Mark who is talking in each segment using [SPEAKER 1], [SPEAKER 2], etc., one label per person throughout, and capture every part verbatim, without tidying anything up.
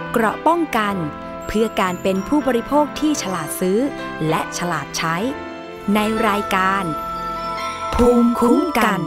[SPEAKER 1] เกราะป้องกันเพื่อการเป็นผู้บริโภคที่ฉลาดซื้อและฉลาดใช้ในรายการภูมิคุ้มกัน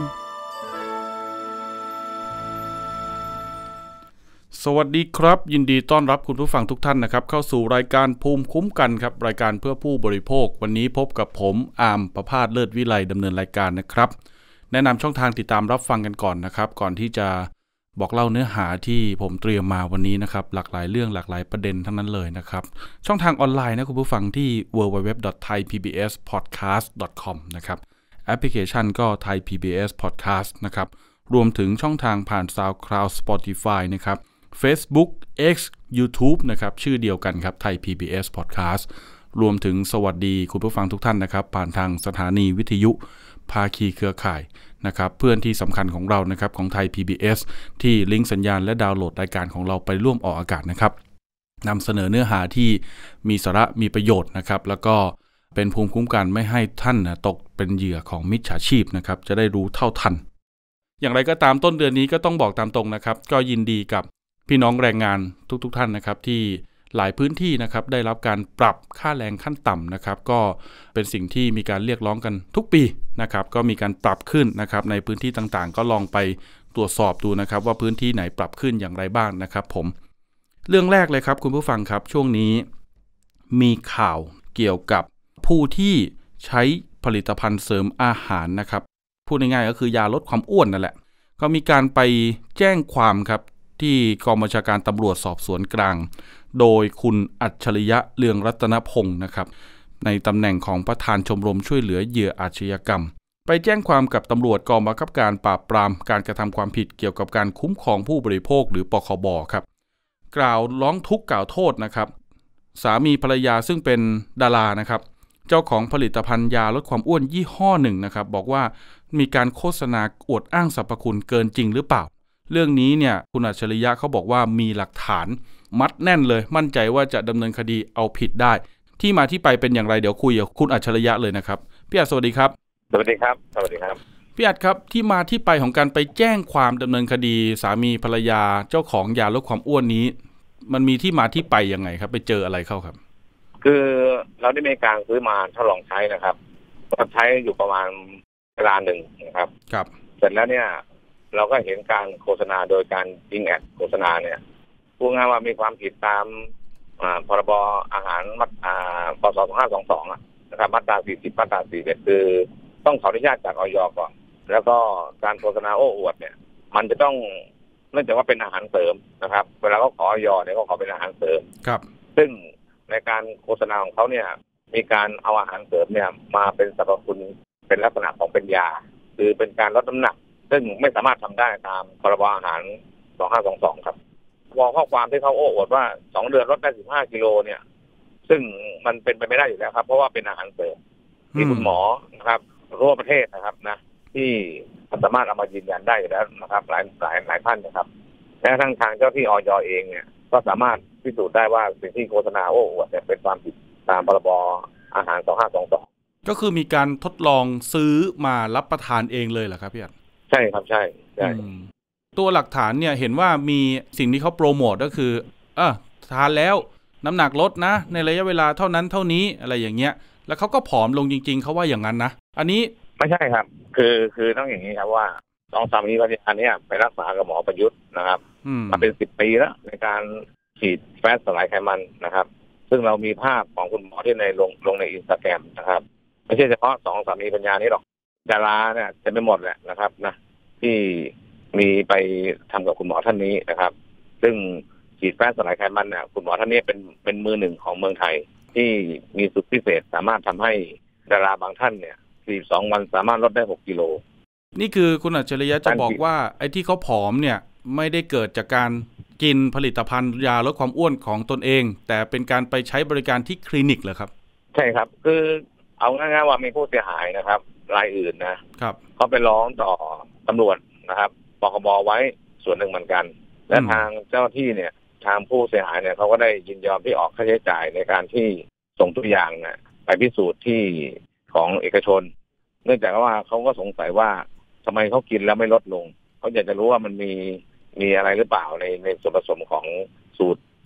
[SPEAKER 2] สวัสดีครับยินดีต้อนรับคุณผู้ฟังทุกท่านนะครับเข้าสู่รายการภูมิคุ้มกันครับรายการเพื่อผู้บริโภควันนี้พบกับผมอาร์มประภาสเลิศวิไลดำเนินรายการนะครับแนะนำช่องทางติดตามรับฟังกันก่อนนะครับก่อนที่จะบอกเล่าเนื้อหาที่ผมเตรียมมาวันนี้นะครับหลากหลายเรื่องหลากหลายประเด็นทั้งนั้นเลยนะครับช่องทางออนไลน์นะคุณผู้ฟังที่ ดับเบิลยู ดับเบิลยู ดับเบิลยู ดอท ไทย พี บี เอส พอดแคสต์ ดอท คอม นะครับแอปพลิเคชันก็ Thai พี บี เอส Podcast นะครับรวมถึงช่องทางผ่าน SoundCloud Spotify นะครับ Facebook X YouTube นะครับชื่อเดียวกันครับ Thai พี บี เอส Podcast รวมถึงสวัสดีคุณผู้ฟังทุกท่านนะครับผ่านทางสถานีวิทยุภาคีเครือข่ายนะครับเพื่อนที่สำคัญของเรานะครับของไทย พี บี เอส ที่ลิงก์สัญญาณและดาวน์โหลดรายการของเราไปร่วมออกอากาศนะครับนำเสนอเนื้อหาที่มีสาระมีประโยชน์นะครับแล้วก็เป็นภูมิคุ้มกันไม่ให้ท่านนะตกเป็นเหยื่อของมิจฉาชีพนะครับจะได้รู้เท่าทันอย่างไรก็ตามต้นเดือนนี้ก็ต้องบอกตามตรงนะครับก็ยินดีกับพี่น้องแรงงานทุกๆท่านนะครับที่หลายพื้นที่นะครับได้รับการปรับค่าแรงขั้นต่ำนะครับก็เป็นสิ่งที่มีการเรียกร้องกันทุกปีนะครับก็มีการปรับขึ้นนะครับในพื้นที่ต่างๆก็ลองไปตรวจสอบดูนะครับว่าพื้นที่ไหนปรับขึ้นอย่างไรบ้างนะครับผมเรื่องแรกเลยครับคุณผู้ฟังครับช่วงนี้มีข่าวเกี่ยวกับผู้ที่ใช้ผลิตภัณฑ์เสริมอาหารนะครับพูดง่ายๆก็คือยาลดความอ้วนนั่นแหละก็มีการไปแจ้งความครับที่กองบัญชาการตำรวจสอบสวนกลางโดยคุณอัจฉริยะเรืองรัตนพงศ์นะครับในตำแหน่งของประธานชมรมช่วยเหลือเหยื่ออาชญากรรมไปแจ้งความกับตำรวจกองบังคับการปราบปรามการกระทำความผิดเกี่ยวกับการคุ้มครองผู้บริโภคหรือปคบครับกล่าวร้องทุกข์กล่าวโทษนะครับสามีภรรยาซึ่งเป็นดารานะครับเจ้าของผลิตภัณฑ์ยาลดความอ้วนยี่ห้อหนึ่งนะครับบอกว่ามีการโฆษณาอวดอ้างสรรพคุณเกินจริงหรือเปล่าเรื่องนี้เนี่ยคุณอัจฉริยะเขาบอกว่ามีหลักฐานมัดแน่นเลยมั่นใจว่าจะดำเนินคดีเอาผิดได้ที่มาที่ไปเป็นอย่างไรเดี๋ยวคุยกับคุณอัจฉริยะเลยนะครับพี่อัจสวัสดีครับ
[SPEAKER 3] สวัสดีครับสวัสดีครับ
[SPEAKER 2] พี่อัจครับที่มาที่ไปของการไปแจ้งความดำเนินคดีสามีภรรยาเจ้าของยาลดความอ้วนนี้มันมีที่มาที่ไปยังไงครับไปเจออะไรเข้าครับ
[SPEAKER 3] คือเราได้มีการซื้อมาทดลองใช้นะครับก็ใช้อยู่ประมาณเวลาหนึ่งนะครับ
[SPEAKER 2] ครับ
[SPEAKER 3] เสร็จแล้วเนี่ยเราก็เห็นการโฆษณาโดยการยิงแอดโฆษณาเนี่ยพูดง่ายว่ามีความผิดตามพรบอาหารมาตราพ.ศ. สองพันห้าร้อยยี่สิบสองนะครับมาตราสี่สิบมาตราสี่สิบเอ็ดคือต้องขออนุญาตจากอย.ก่อนแล้วก็การโฆษณาโอ้อวดเนี่ยมันจะต้องเนื่องจากว่าเป็นอาหารเสริมนะครับเวลาเขาขออย.เนี่ยเขาขอเป็นอาหารเสริม
[SPEAKER 2] ครับ
[SPEAKER 3] ซึ่งในการโฆษณาของเขาเนี่ยมีการเอาอาหารเสริมเนี่ยมาเป็นสรรพคุณเป็นลักษณะของเป็นยาคือเป็นการลดน้ำหนักซึ่งไม่สามารถทำได้ตามพรบอาหารสองพันห้าร้อยยี่สิบสองครับวอลข้อความที่เขาโอ้อวดว่าสองเดือนลดได้สิบห้ากิโลเนี่ยซึ่งมันเป็นไปไม่ได้อยู่แล้วครับเพราะว่าเป็นอาหารเสริมที่คุณหมอนะครับทั่วประเทศนะครับนะที่สามารถเอามายืนยันได้อยู่แล้วนะครับหลายหลายหลายท่านนะครับและทั้งทางเจ้าที่อย.เองเนี่ยก็สามารถพิสูจน์ได้ว่าสิ่งที่โฆษณาโอ้อวดเนี่ยเป็นความผิดตามพรบอาหารสองพันห้าร้อยยี่สิบสอง
[SPEAKER 2] ก็คือมีการทดลองซื้อมารับประทานเองเลยเหรอครับพี่อัด
[SPEAKER 3] ใช่ครับใช่ใช่
[SPEAKER 2] ตัวหลักฐานเนี่ยเห็นว่ามีสิ่งที่เขาโปรโมทก็คือเออทานแล้วน้ำหนักลดนะในระยะเวลาเท่านั้นเท่านี้อะไรอย่างเงี้ยแล้วเขาก็ผอมลงจริงๆเขาว่าอย่างนั้นนะอันนี้
[SPEAKER 3] ไม่ใช่ครับคือคือต้องอย่างนี้ครับว่าสองสามีภรรยาเนี่ยไปรักษากับหมอประยุทธ์นะครับมาเป็นสิบปีแล้วในการฉีดแฟตสลายไขมันนะครับซึ่งเรามีภาพของคุณหมอที่ในลงลงในอินสตาแกรมนะครับไม่ใช่เฉพาะสองสามีภรรยานี้หรอกดาราเนี่ยจะไม่หมดแหละนะครับนะที่มีไปทำกับคุณหมอท่านนี้นะครับซึ่งฉีดแฟตสลายไขมันเนี่ยคุณหมอท่านนี้เป็นเป็นมือหนึ่งของเมืองไทยที่มีสูตรพิเศษสามารถทำให้ดาราบางท่านเนี่ยสี่สิบสองวันสามารถลดได้หกกิโล
[SPEAKER 2] นี่คือคุณอัจฉริยะจะบอกว่าไอ้ที่เขาผอมเนี่ยไม่ได้เกิดจากการกินผลิตภัณฑ์ยาลดความอ้วนของตนเองแต่เป็นการไปใช้บริการที่คลินิกเหรอครับ
[SPEAKER 3] ใช่ครับคือเอาง่ายๆว่ามีผู้เสียหายนะครับรายอื่นนะครับเขาไปร้องต่อตำรวจนะครับปคบไว้ส่วนหนึ่งเหมือนกันและทางเจ้าที่เนี่ยทางผู้เสียหายเนี่ยเขาก็ได้ยินยอมที่ออกค่าใช้จ่ายในการที่ส่งตัวอย่างเนี่ยไปพิสูจน์ที่ของเอกชนเนื่องจากว่าเขาก็สงสัยว่าทำไมเขากินแล้วไม่ลดลงเขาอยากจะรู้ว่ามันมีมีอะไรหรือเปล่าในในส่วนผสมของสูตรท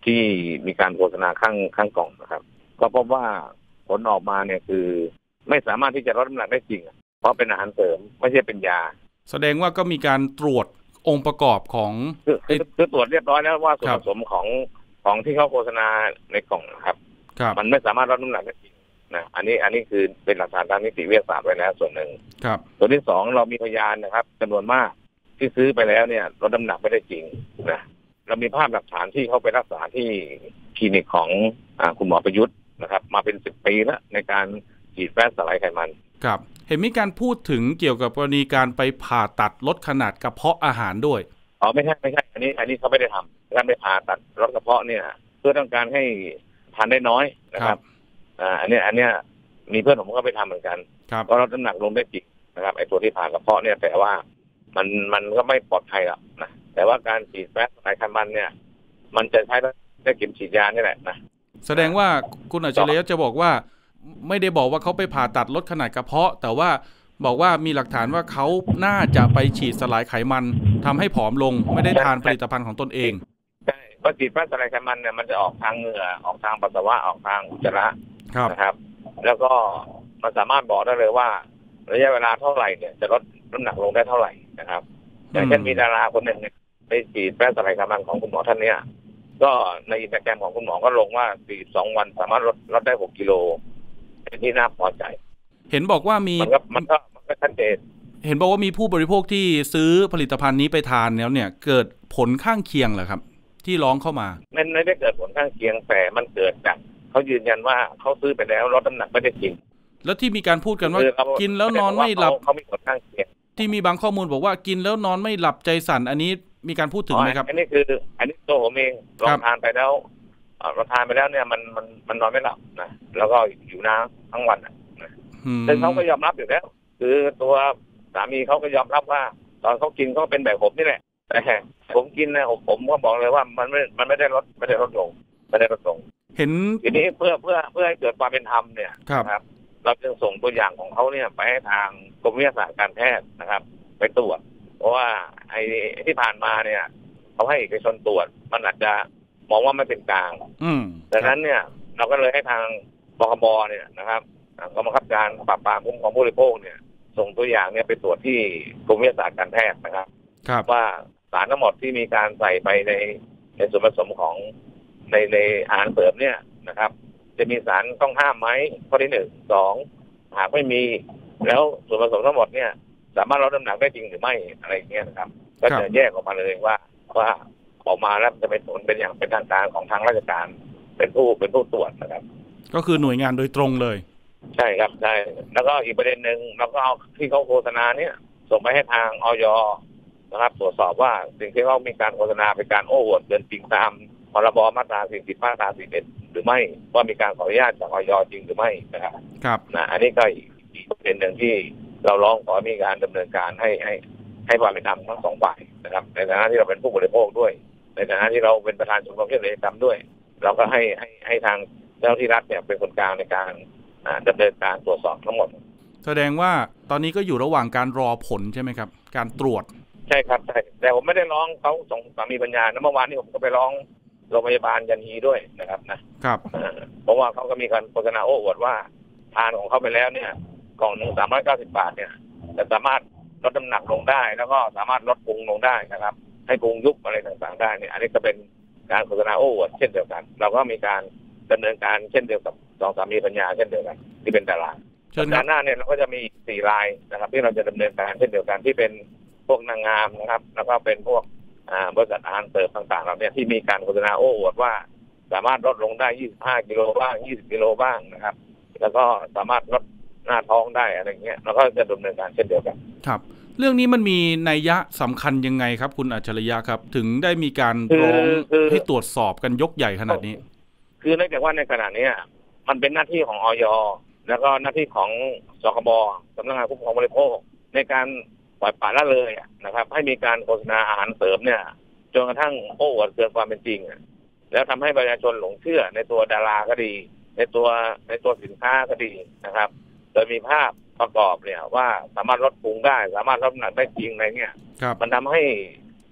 [SPEAKER 3] ที่มีการโฆษณาข้างข้างกล่องนะครับก็พบว่าผลออกมาเนี่ยคือไม่สามารถที่จะลดน้ำหนักได้จริงเพราะเป็นอาหารเสริมไม่ใช่เป็นยา
[SPEAKER 2] แสดงว่าก็มีการตรวจองค์ประกอบของ
[SPEAKER 3] คือคือตรวจเรียบร้อยแล้วว่าส่วนผสมของของที่เขาโฆษณาในกล่องนะครับมันไม่สามารถลดน้ำหนักได้จริงนะอันนี้อันนี้คือเป็นหลักฐานทางนิติวิทยาศาสตร์ไว้แล้วส่วนหนึ่ง
[SPEAKER 2] ครับ
[SPEAKER 3] ส่วนที่สองเรามีพยานนะครับจำนวนมากที่ซื้อไปแล้วเนี่ยลดน้ำหนักไม่ได้จริงนะเรามีภาพหลักฐานที่เขาไปรักษาที่คลินิกของอ่าคุณหมอประยุทธ์นะครับมาเป็นสิบปีแล้วในการฉีดแป้งสลายไขมัน
[SPEAKER 2] ครับเห็นมีการพูดถึงเกี่ยวกับกรณีการไปผ่าตัดลดขนาดกระเพาะอาหารด้วย
[SPEAKER 3] อ๋อไม่ใช่ไม่ใช่อันนี้อันนี้เขาไม่ได้ทำการไปผ่าตัดลดกระเพาะเนี่ยเพื่อต้องการให้ทานได้น้อยนะครับอ่าอันนี้อันเนี้ยมีเพื่อนผมก็ไปทำเหมือนกันก็ลดน้ำหนักลงได้จริงนะครับไอ้ตัวที่ผ่ากระเพาะเนี่ยแต่ว่ามันมันก็ไม่ปลอดภัยหรอกนะแต่ว่าการฉีดแป้งสลายไขมันเนี่ยมันจะใช้ได้เข็มฉีดยานี่แหละนะ
[SPEAKER 2] แสดงว่าคุณอัจฉริยะจะบอกว่าไม่ได้บอกว่าเขาไปผ่าตัดลดขนาดกระเพาะแต่ว่าบอกว่ามีหลักฐานว่าเขาน่าจะไปฉีดสลายไขมันทำให้ผอมลงไม่ได้ทานผลิตภัณฑ์ของตนเอง
[SPEAKER 3] ใช่เพราะฉีดแป้งสลายไขมันเนี่ยมันจะออกทางเหงื่อออกทางปัสสาวะออกทางอุจจาระนะครับแล้วก็มันสามารถบอกได้เลยว่าระยะเวลาเท่าไหร่เนี่ยจะลดน้ำหนักลงได้เท่าไหร่นะครับอย่างเช่นมีดาราคนหนึ่งเนี่ยไปฉีดแป้งสลายไขมันของคุณหมอท่านเนี้ยก็ในอินสตาแกรมของคุณหมอก็ลงว่าสี่สิบสองวันสามารถลดลดได้หกกิโลเป็นที่น่าพอใจ
[SPEAKER 2] เห็นบอกว่ามี
[SPEAKER 3] มันก็มันก็มันก็ชัดเจน
[SPEAKER 2] เห็นบอกว่ามีผู้บริโภคที่ซื้อผลิตภัณฑ์นี้ไปทานแล้วเนี่ยเกิดผลข้างเคียงเหรอครับที่ร้องเข้ามา
[SPEAKER 3] ไม่ไม่ได้เกิดผลข้างเคียงแต่มันเกิดจากเขายืนยันว่าเขาซื้อไปแล้วลดน้ำหนักไม่ได้จริง
[SPEAKER 2] แล้วที่มีการพูดกันว่ากินแล้วนอนไม่หลับ
[SPEAKER 3] เขามีผลข้างเคียง
[SPEAKER 2] ที่มีบางข้อมูลบอกว่ากินแล้วนอนไม่หลับใจสั่นอันนี้มีการพูดถึงไหมครับ
[SPEAKER 3] อันนี้คืออันนี้ตัวผมเองลองทานไปแล้วเราทานไปแล้วเนี่ยมันมันมันนอนไม่หลับนะแล้วก็อยู่น้ำทั้งวันนะซึ่งเขาก็ยอมรับอยู่แล้วคือตัวสามีเขาก็ยอมรับว่าตอนเขากินก็เป็นแบบผมนี่แหละแต่ผมกินนะผมก็บอกเลยว่ามันไม่มันไม่ได้ลดไม่ได้ลดลงไม่ได้ลดลง
[SPEAKER 2] เห็น
[SPEAKER 3] ทีนี้เพื่อเพื่อเพื่อให้เกิดความเป็นธรรมเนี่ยครับเราจึงส่งตัวอย่างของเขาเนี่ยไปให้ทางกรมวิทยาศาสตร์การแพทย์นะครับไปตรวจเพราะว่าไอ้ที่ผ่านมาเนี่ยเขาให้เอกชนตรวจมันอาจจะมองว่าไม่เป็นกลางดังนั้นเนี่ยเราก็เลยให้ทางบกบเนี่ยนะครับกรมบังคับการปราบปรามคุ้มครองผู้บริโภคเนี่ยส่งตัวอย่างเนี่ยไปตรวจที่กรมวิทยาศาสตร์การแพทย์นะครับว่าสารทั้งหมดที่มีการใส่ไปในในส่วนผสมของในในอาหารเสริมเนี่ยนะครับจะมีสารต้องห้ามไหมข้อที่หนึ่งสองหากไม่มีแล้วส่วนผสมทั้งหมดเนี่ยสามารถลดน้ำหนักได้จริงหรือไม่อะไรอย่างเงี้ยนะครับก็จะแยกออกมาเลยว่าว่าออกมาแล้วจะเป็นผลเป็นอย่างเป็นทางการของทางราชการเป็นผู้เป็นผู้ตรวจนะครับ
[SPEAKER 2] ก็คือหน่วยงานโดยตรงเลย
[SPEAKER 3] ใช่ครับใช่แล้วก็อีกประเด็นหนึ่งเราก็เอาที่เขาโฆษณาเนี่ยส่งไปให้ทางอย.นะครับตรวจสอบว่าสิ่งที่เขามีการโฆษณาเป็นการโอ้อวดเกินจริงตามพรบมาตราสี่สิบมาตราสี่สิบเอ็ดหรือไม่ว่ามีการขออนุญาตจากอย.จริงหรือไม่นะครับ
[SPEAKER 2] ครับ
[SPEAKER 3] นะอันนี้ก็อีกประเด็นหนึ่งที่เราร้องขอมีการดำเนินการให้ให้ให้ความเป็นธรรมทั้งสองฝ่ายนะครับในฐานะที่เราเป็นผู้บริโภคด้วยในฐานะที่เราเป็นประธานชมรมเชื่อเหลือจำด้วยเราก็ให้ให้ให้ทางเจ้าที่รัฐเนี่ยเป็นคนกลางในการดำเนินการตรวจสอบทั้งหมด
[SPEAKER 2] แสดงว่าตอนนี้ก็อยู่ระหว่างการรอผลใช่ไหมครับการตรวจ
[SPEAKER 3] ใช่ครับใช่แต่ผมไม่ได้ร้องเขาส่งสามีปัญญานะเมื่อวานนี้ผมก็ไปร้องโรงพยาบาลยันฮีด้วยนะครับนะครับเพราะว่าเขาก็มีการโฆษณาโอ้อวดว่าทานของเขาไปแล้วเนี่ยกล่องหนึ่งสามร้อยเก้าสิบบาทเนี่ยจะสามารถลดน้ำหนักลงได้แล้วก็สามารถลดพุงลงได้นะครับให้พุงยุบอะไรต่างๆได้เนี่ยอันนี้ก็เป็นการโฆษณาโอ้อวดเช่นเดียวกันเราก็มีการดำเนินการเช่นเดียวกับสองสามีปัญญาเช่นเดียวกันที่เป็นดาราสัปดาห์หน้าเนี่ยเราก็จะมีสี่รายนะครับที่เราจะดำเนินการเช่นเดียวกันที่เป็นพวกนางงามนะครับแล้วก็เป็นพวกบริษัทอาหารเสริมต่างๆเราเนี่ยที่มีการโฆษณาโอ้อวดว่าสามารถลดลงได้ยี่สิบห้ากิโลบ้างยี่สิบกิโลบ้างนะครับแล้วก็สามารถลดหน้าท้องได้อะไรเงี้ยเราก็จะดำเนินการเช่นเดียวกัน
[SPEAKER 2] ครับเรื่องนี้มันมีนัยยะสำคัญยังไงครับคุณอัจฉริยะครับถึงได้มีการร้องให้ตรวจสอบกันยกใหญ่ขนาดนี้
[SPEAKER 3] คือเนื่องจากว่าในขณะนี้มันเป็นหน้าที่ของอย.แล้วก็หน้าที่ของสคบสำนักงานคุ้มครองผู้บริโภคในการปล่อยปละละเลยนะครับให้มีการโฆษณาอาหารเสริมเนี่ยจนกระทั่งโอ้อวดเกินความเป็นจริงแล้วทำให้ประชาชนหลงเชื่อในตัวดาราก็ดีในตัวในตัวสินค้าก็ดีนะครับโดยมีภาพประกอบเนี่ยว่าสามารถลดพุงได้สามารถลดน้ำหนักได้จริงอะไรเงี้ยมันทำให้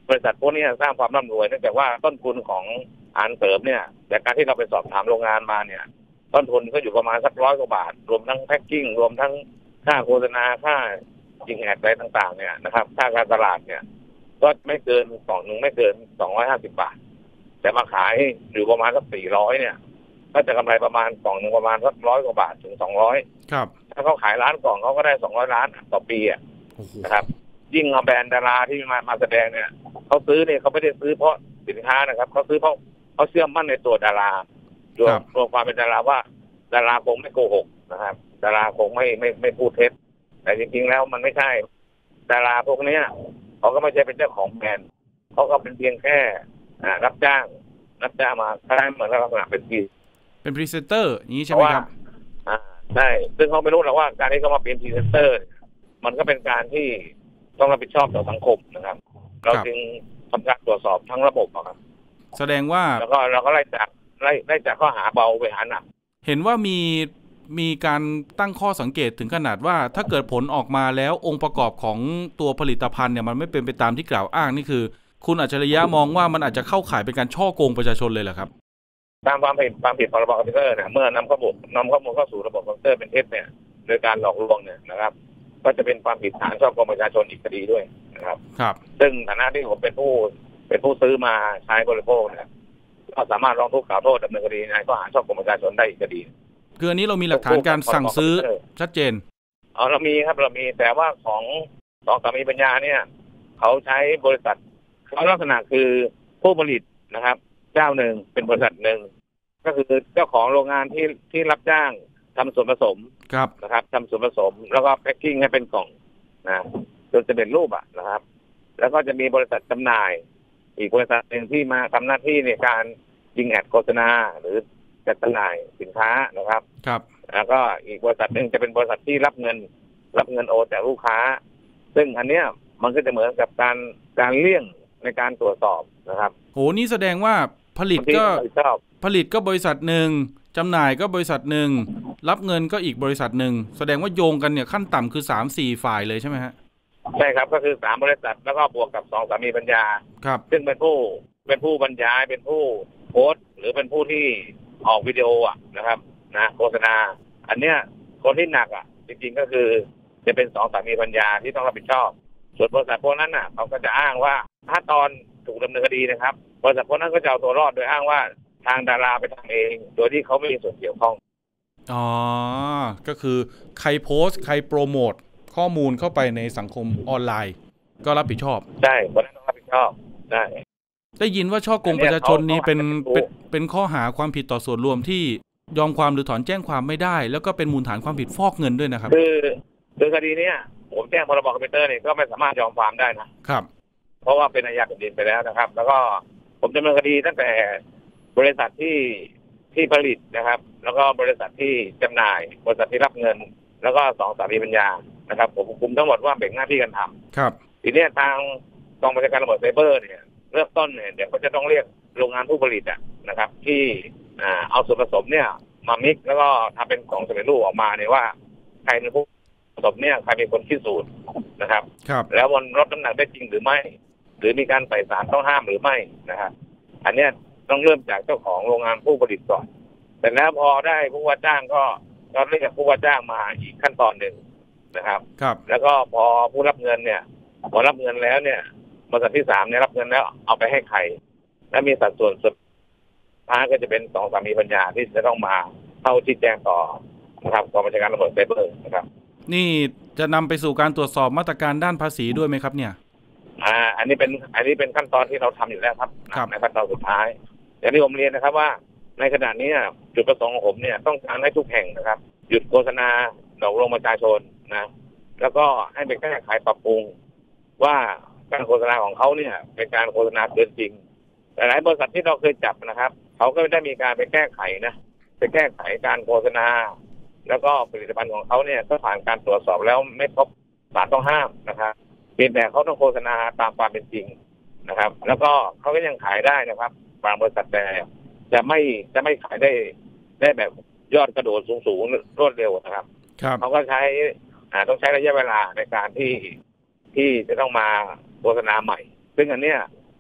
[SPEAKER 3] บริษัทพวกนี้สร้างความร่ำรวยเนื่องจากว่าต้นทุนของอาหารเสริมเนี่ยจากการที่เราไปสอบถามโรงงานมาเนี่ยต้นทุนก็อยู่ประมาณสักร้อยกว่าบาทรวมทั้งแพ็คกิ้งรวมทั้งค่าโฆษณาค่ายิงแอดอะไรต่างๆเนี่ยนะครับค่าการตลาดเนี่ยก็ไม่เกินกล่องหนึ่งไม่เกินสองร้อยห้าสิบบาทแต่มาขายอยู่ประมาณสักสี่ร้อยเนี่ยก็จะกำไรประมาณกล่องหนึ่งประมาณสักร้อยกว่าบาทถึงสองร้อย
[SPEAKER 2] ครับ
[SPEAKER 3] ถ้าเขาขายล้านกล่องเขาก็ได้สองร้อยล้านต่อปีอ่ะนะครับยิ่งเอาแบรนด์ดาราที่มามาแสดงเนี่ยเขาซื้อเนี่ยเขาไม่ได้ซื้อเพราะสินค้านะครับเขาซื้อเพราะเขาเชื่อมั่นในตัวดาราตัวตัวความเป็นดาราว่าดาราคงไม่โกหกนะครับดาราคงไม่ไม่ไม่พูดเท็จแต่จริงๆแล้วมันไม่ใช่ดาราพวกนี้เขาก็ไม่ใช่เป็นเจ้าของแบรนด์เขาก็เป็นเพียงแค่รับจ้างรับจ้างมาคล้ายเหมือนลักษณะเป็นพี
[SPEAKER 2] เป็นพรีเซนเตอร์อย่างนี้ใช่ไหมครับ
[SPEAKER 3] อ่าใช่ซึ่งเขาไม่รู้หรอกว่าการที่เขามาเป็นพรีเซนเตอร์มันก็เป็นการที่ต้องรับผิดชอบต่อสังคมนะครับเราจึงทำการตรวจสอบทั้งระบบครับ
[SPEAKER 2] แสดงว่า
[SPEAKER 3] แล้วก็เราก็ไล่จากไล่ไล่จากข้อหาเบาไปหาหนัก
[SPEAKER 2] เห็นว่ามีมีการตั้งข้อสังเกตถึงขนาดว่าถ้าเกิดผลออกมาแล้วองค์ประกอบของตัวผลิตภัณฑ์เนี่ยมันไม่เป็นไปตามที่กล่าวอ้างนี่คือคุณอัจฉริยะมองว่ามันอาจจะเข้าข่ายเป็นการช่อโกงประชาชนเลยเหรอครับ
[SPEAKER 3] ตามความผิดความผิดพรบคอมพิวเตอร์เนี่ยเมื่อนำข้อมูลนำข้อมูลเข้าสู่ระบบคอมพิวเตอร์เป็นเท็จเนี่ยโดยการหลอกลวงเนี่ยนะครับก็จะเป็นความผิดฐานช่อโกงประชาชนอีกคดีด้วยนะครับ
[SPEAKER 2] ครับ
[SPEAKER 3] ซึ่งฐานะที่ผมเป็นผู้เป็นผู้ซื้อมาใช้บริโภคเนี่ยก็สามารถร้องทุกข์กล่าวโทษดำเนินคดีในข้อหาช่อโกงประชาชนได้อีกคดี
[SPEAKER 2] คืออันนี้เรามีหลักฐานการสั่งซื้อชัดเจน
[SPEAKER 3] อ๋อเรามีครับเรามีแต่ว่าของสองสามีปัญญาเนี่ยเขาใช้บริษัทเขาลักษณะคือผู้ผลิตนะครับเจ้าหนึ่งเป็นบริษัทหนึ่งก็คือเจ้าของโรงงานที่ที่รับจ้างทำส่วนผสมนะครับทำส่วนผสมแล้วก็แพ็คกิ้งให้เป็นกล่องนะจนจะเป็นรูปอ่ะนะครับแล้วก็จะมีบริษัทจำหน่ายอีกบริษัทหนึ่งที่มาทำหน้าที่ในการยิงแอดโฆษณาหรือจัดจำหน่ายสินค้านะครับ
[SPEAKER 2] ครับ
[SPEAKER 3] แล้วก็อีกบริษัทหนึ่งจะเป็นบริษัทที่รับเงินรับเงินโอนจากลูกค้าซึ่งอันเนี้ยมันก็จะเหมือนกับการการเลี่ยงในการตรวจสอบนะครับ
[SPEAKER 2] โหนี่แสดงว่าผลิตก็ผลิตก็บริษัทหนึ่งจำหน่ายก็บริษัทหนึ่งรับเงินก็อีกบริษัทหนึ่งแสดงว่าโยงกันเนี่ยขั้นต่ำคือสามสี่ฝ่ายเลยใช่ไหมฮะ
[SPEAKER 3] ใช่ครับก็คือสามบริษัทแล้วก็บวกกับสองสามีปัญญา
[SPEAKER 2] ครับ
[SPEAKER 3] ซึ่งเป็นผู้เป็นผู้บรรยายเป็นผู้โพสต์หรือเป็นผู้ที่ออกวิดีโออ่ะนะครับนะโฆษณาอันเนี้ยคนที่หนักอ่ะจริงๆก็คือจะเป็นสองสามีปัญญาที่ต้องรับผิดชอบส่วนบริษัทพวกนั้นน่ะเขาก็จะอ้างว่าถ้าตอนถูกดำเนินคดีนะครับบริษัทพวกนั้นก็จะเอาตัวรอดโดยอ้างว่าทางดาราไปทำเองโดยที่เขาไม่มีส่วนเกี่ยวข้อง
[SPEAKER 2] อ๋อก็คือใครโพสต์ใครโปรโมทข้อมูลเข้าไปในสังคมออนไลน์ก็รับผิดชอบ
[SPEAKER 3] ใช่คนนั้นต้องรับผิดชอบได้
[SPEAKER 2] ได้ยินว่าช่อโกงประชาชนนี้เป็นเป็นเป็นข้อหาความผิดต่อส่วนรวมที่ยอมความหรือถอนแจ้งความไม่ได้แล้วก็เป็นมูลฐานความผิดฟอกเงินด้วยนะครับ
[SPEAKER 3] คือคือคดีนี้ผมแจ้งพรบคอมพิวเตอร์นี่ก็ไม่สามารถยอมความได้นะครับเพราะว่าเป็นอาญาแผ่นดินไปแล้วนะครับแล้วก็ผมดำเนินคดีตั้งแต่บริษัทที่ที่ผลิตนะครับแล้วก็บริษัทที่จำหน่ายบริษัทที่รับเงินแล้วก็สองสามีปัญญานะครับผมคุมทั้งหมดว่าแบ่งหน้าที่กันทำ
[SPEAKER 2] ครับ
[SPEAKER 3] ทีนี้ทางกองบัญชาการระเบิดไซเบอร์เนี่ยเริ่มต้นเนี่ยเดี๋ยวก็จะต้องเรียกโรงงานผู้ผลิตอ่ะนะครับที่อ่าเอาส่วนผสมเนี่ยมามิกแล้วก็ทำเป็นของสำเร็จรูปออกมาเนี่ยว่าใครเป็นผู้ผสมเนี่ยใครเป็นคนคิดสูตรนะครับ
[SPEAKER 2] ครับ
[SPEAKER 3] แล้วมันลดน้ำหนักได้จริงหรือไม่หรือมีการใส่สารต้องห้ามหรือไม่นะครับอันเนี้ยต้องเริ่มจากเจ้าของโรงงานผู้ผลิตก่อนแต่แล้วพอได้ผู้ว่าจ้างก็ก็เรียกผู้ว่าจ้างมาอีกขั้นตอนหนึ่งนะครับ
[SPEAKER 2] ครับ
[SPEAKER 3] แล้วก็พอผู้รับเงินเนี่ยพอรับเงินแล้วเนี่ยบริษัทที่สามเนี่ยรับเงินแล้วเอาไปให้ใครและมีสัดส่วนสุดท้ายก็จะเป็นสองสามีปัญญาที่จะต้องมาเข้าชี้แจงต่อนะครับกองบัญชาการระเบิดไซเบอร์นะครับ
[SPEAKER 2] นี่จะนำไปสู่การตรวจสอบมาตรการด้านภาษีด้วยไหมครับเนี่ย
[SPEAKER 3] อ่าอันนี้เป็นอันนี้เป็นขั้นตอนที่เราทำอยู่แล้วครับในขั้นตอนสุดท้ายอย่างที่ผมเรียนนะครับว่าในขณะนี้จุดประสงค์ของผมเนี่ยต้องการให้ทุกแห่งนะครับหยุดโฆษณาหลอกลวงประชาชนนะแล้วก็ให้ไปแก้ไขปรับปรุงว่าการโฆษณาของเขาเนี่ยเป็นการโฆษณาเกินจริงแต่หลายบริษัทที่เราเคยจับนะครับเขาก็ได้มีการไปแก้ไขนะไปแก้ไขการโฆษณาแล้วก็ผลิตภัณฑ์ของเขาเนี่ยก็ผ่านการตรวจสอบแล้วไม่พบสารต้องห้ามนะครับเพียงแต่เขาต้องโฆษณาตามความเป็นจริงนะครับแล้วก็เขาก็ยังขายได้นะครับบางบริษัทแต่จะไม่จะไม่ขายได้ได้แบบยอดกระโดดสูงๆรวดเร็วนะครับเขาก็ใช้ต้องใช้ระยะเวลาในการที่ที่จะต้องมาโฆษณาใหม่ซึ่งอันเนี้ย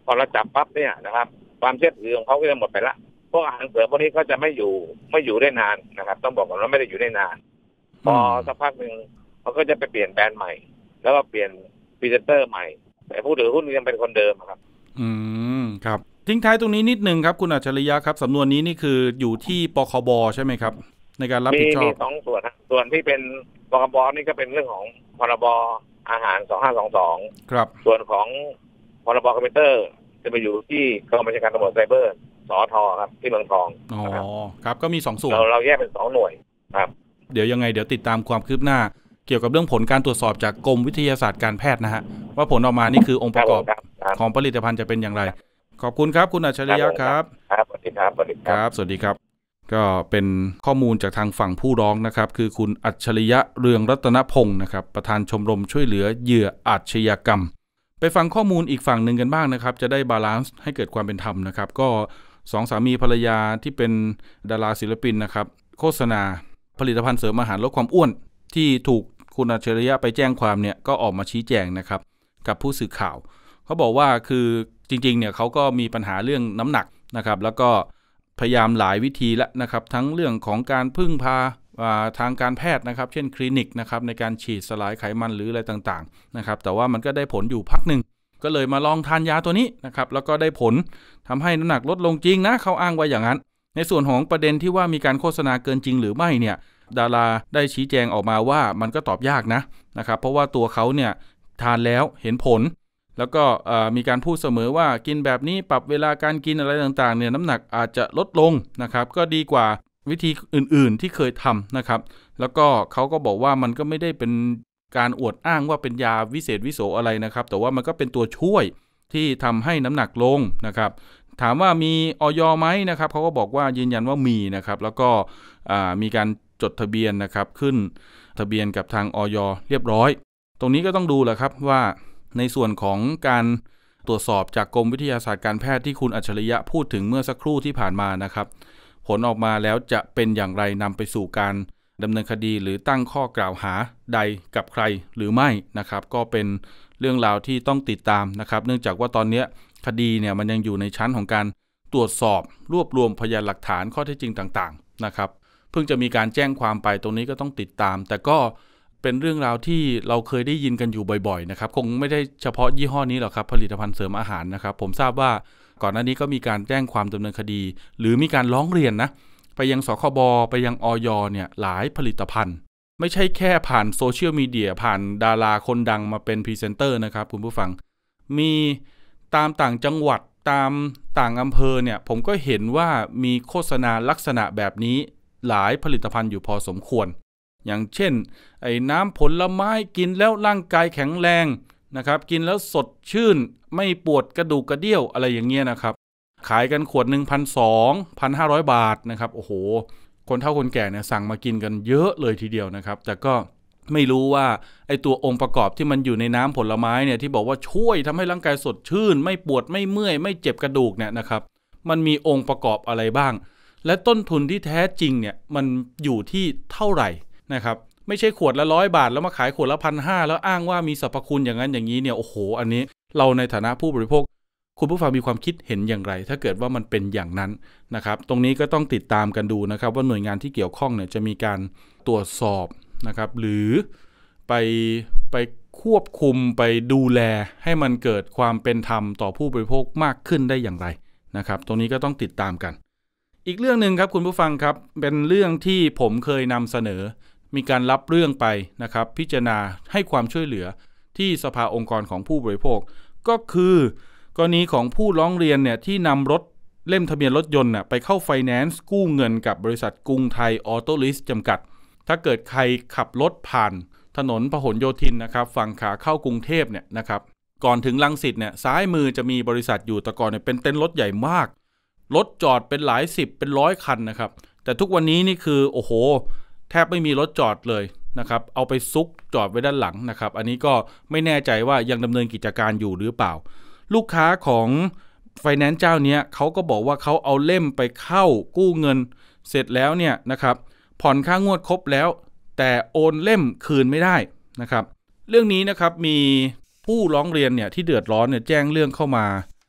[SPEAKER 3] พอเราจับปั๊บเนี่ยนะครับความเชื่อถือของเขาก็จะหมดไปละพวกอาหารเสริมพวกนี้ก็จะไม่อยู่ไม่อยู่ได้นานนะครับต้องบอกก่อนว่าไม่ได้อยู่ได้นานพอสักพักหนึ่งเขาก็จะไปเปลี่ยนแบรนด์ใหม่แล้วก็เปลี่ยนพรีเซนเตอร์ใหม่แต่ผู้ถือหุ้นยังเป็นคนเดิมครับ
[SPEAKER 2] อืมครับทิ้งท้ายตรงนี้นิดนึงครับคุณอัจฉริยะครับสำนวนนี้นี่คืออยู่ที่ปคบใช่ไหมครับในการรับผิดชอบ
[SPEAKER 3] มีสองส่วนนะส่วนที่เป็นปคบนี่ก็เป็นเรื่องของพรบอาหารสองห้าสองสอง
[SPEAKER 2] ครับ
[SPEAKER 3] ส่วนของพรบคอมพิวเตอร์จะไปอยู่ที่กองบัญชาการตำรวจไซเบอร์สอทครับที่เมืองทอง
[SPEAKER 2] อ๋อครับก็มีสองส่วน
[SPEAKER 3] เราเราแยกเป็นสองหน่วยครับ
[SPEAKER 2] เดี๋ยวยังไงเดี๋ยวติดตามความคืบหน้าเกี่ยวกับเรื่องผลการตรวจสอบจากกรมวิทยาศาสตร์การแพทย์นะฮะว่าผลออกมานี่คือองค์ประกอบของผลิตภัณฑ์จะเป็นอย่างไรขอบคุณครับคุณอัจฉริยะครับ
[SPEAKER 3] ครับสวัสดีครับสวัสดี
[SPEAKER 2] ครับสวัสดีครับก็เป็นข้อมูลจากทางฝั่งผู้ร้องนะครับคือคุณอัจฉริยะเรืองรัตนพงศ์นะครับประธานชมรมช่วยเหลือเหยื่ออาชญากรรมไปฟังข้อมูลอีกฝั่งหนึ่งกันบ้างนะครับจะได้บาลานซ์ให้เกิดความเป็นธรรมนะครับก็สองสามีภรรยาที่เป็นดาราศิลปินนะครับโฆษณาผลิตภัณฑ์เสริมอาหารลดความอ้วนที่ถูกคุณอัจฉริยะไปแจ้งความเนี่ยก็ออกมาชี้แจงนะครับกับผู้สื่อข่าวเขาบอกว่าคือจริงๆเนี่ยเขาก็มีปัญหาเรื่องน้ำหนักนะครับแล้วก็พยายามหลายวิธีแล้วนะครับทั้งเรื่องของการพึ่งพาทางการแพทย์นะครับเช่นคลินิกนะครับในการฉีดสลายไขมันหรืออะไรต่างๆนะครับแต่ว่ามันก็ได้ผลอยู่พักหนึ่งก็เลยมาลองทานยาตัวนี้นะครับแล้วก็ได้ผลทำให้น้ำหนักลดลงจริงนะเขาอ้างไว้อย่างนั้นในส่วนของประเด็นที่ว่ามีการโฆษณาเกินจริงหรือไม่เนี่ยดาราได้ชี้แจงออกมาว่ามันก็ตอบยากนะนะครับเพราะว่าตัวเขาเนี่ยทานแล้วเห็นผลแล้วก็มีการพูดเสมอว่ากินแบบนี้ปรับเวลาการกินอะไรต่างๆเนี่ยน้ำหนักอาจจะลดลงนะครับก็ดีกว่าวิธีอื่นๆที่เคยทำนะครับแล้วก็เขาก็บอกว่ามันก็ไม่ได้เป็นการอวดอ้างว่าเป็นยาวิเศษวิโสอะไรนะครับแต่ว่ามันก็เป็นตัวช่วยที่ทำให้น้ำหนักลงนะครับถามว่ามีอย.ไหมนะครับเขาก็บอกว่ายืนยันว่ามีนะครับแล้วก็มีการจดทะเบียนนะครับขึ้นทะเบียนกับทางอย.เรียบร้อยตรงนี้ก็ต้องดูแหละครับว่าในส่วนของการตรวจสอบจากกรมวิทยาศาสตร์การแพทย์ที่คุณอัจฉริยะพูดถึงเมื่อสักครู่ที่ผ่านมานะครับผลออกมาแล้วจะเป็นอย่างไรนำไปสู่การดำเนินคดีหรือตั้งข้อกล่าวหาใดกับใครหรือไม่นะครับก็เป็นเรื่องราวที่ต้องติดตามนะครับเนื่องจากว่าตอนนี้คดีเนี่ยมันยังอยู่ในชั้นของการตรวจสอบรวบรวมพยานหลักฐานข้อเท็จจริงต่างๆนะครับเพิ่งจะมีการแจ้งความไปตรงนี้ก็ต้องติดตามแต่ก็เป็นเรื่องราวที่เราเคยได้ยินกันอยู่บ่อยๆนะครับคงไม่ได้เฉพาะยี่ห้อนี้หรอกครับผลิตภัณฑ์เสริมอาหารนะครับผมทราบว่าก่อนหน้านี้ก็มีการแจ้งความดำเนินคดีหรือมีการร้องเรียนนะไปยังสคบไปยังอย.เนี่ยหลายผลิตภัณฑ์ไม่ใช่แค่ผ่านโซเชียลมีเดียผ่านดาราคนดังมาเป็นพรีเซนเตอร์นะครับคุณผู้ฟังมีตามต่างจังหวัดตามต่างอำเภอเนี่ยผมก็เห็นว่ามีโฆษณาลักษณะแบบนี้หลายผลิตภัณฑ์อยู่พอสมควรอย่างเช่นไอ้น้ำผลไม้กินแล้วร่างกายแข็งแรงนะครับกินแล้วสดชื่นไม่ปวดกระดูกกระเดี่ยวอะไรอย่างเงี้ยนะครับขายกันขวด หนึ่งพันสองร้อย หนึ่งพันห้าร้อย บาทนะครับโอ้โหคนเฒ่าคนแก่เนี่ยสั่งมากินกันเยอะเลยทีเดียวนะครับแต่ก็ไม่รู้ว่าไอ้ตัวองค์ประกอบที่มันอยู่ในน้ำผลไม้เนี่ยที่บอกว่าช่วยทำให้ร่างกายสดชื่นไม่ปวดไม่เมื่อยไม่เจ็บกระดูกเนี่ยนะครับมันมีองค์ประกอบอะไรบ้างและต้นทุนที่แท้จริงเนี่ยมันอยู่ที่เท่าไหร่นะครับไม่ใช่ขวดละร้อยบาทแล้วมาขายขวดละพันห้าแล้วอ้างว่ามีสรรพคุณอย่างนั้นอย่างนี้เนี่ยโอ้โหอันนี้เราในฐานะผู้บริโภคคุณผู้ฟังมีความคิดเห็นอย่างไรถ้าเกิดว่ามันเป็นอย่างนั้นนะครับตรงนี้ก็ต้องติดตามกันดูนะครับว่าหน่วยงานที่เกี่ยวข้องเนี่ยจะมีการตรวจสอบนะครับหรือไปไปควบคุมไปดูแลให้มันเกิดความเป็นธรรมต่อผู้บริโภคมากขึ้นได้อย่างไรนะครับตรงนี้ก็ต้องติดตามกันอีกเรื่องนึงครับคุณผู้ฟังครับเป็นเรื่องที่ผมเคยนำเสนอมีการรับเรื่องไปนะครับพิจารณาให้ความช่วยเหลือที่สภาองค์กรของผู้บริโภคก็คือกรณีของผู้ร้องเรียนเนี่ยที่นำรถเล่มทะเบียนรถยนต์น่ะไปเข้าไฟแนนซ์กู้เงินกับบริษัทกรุงไทยออโต้ลิสจำกัดถ้าเกิดใครขับรถผ่านถนนพหลโยธินนะครับฝั่งขาเข้ากรุงเทพเนี่ยนะครับก่อนถึงรังสิตเนี่ยซ้ายมือจะมีบริษัทอยู่แต่ก่อนเนี่ยเป็นเต็นท์รถใหญ่มากรถจอดเป็นหลายสิบเป็นร้อยคันนะครับแต่ทุกวันนี้นี่คือโอ้โหแทบไม่มีรถจอดเลยนะครับเอาไปซุกจอดไว้ด้านหลังนะครับอันนี้ก็ไม่แน่ใจว่ายังดำเนินกิจการอยู่หรือเปล่าลูกค้าของไฟแนนซ์เจ้านี้เขาก็บอกว่าเขาเอาเล่มไปเข้ากู้เงินเสร็จแล้วเนี่ยนะครับผ่อนค่างวดครบแล้วแต่โอนเล่มคืนไม่ได้นะครับเรื่องนี้นะครับมีผู้ร้องเรียนเนี่ยที่เดือดร้อนเนี่ยแจ้งเรื่องเข้ามา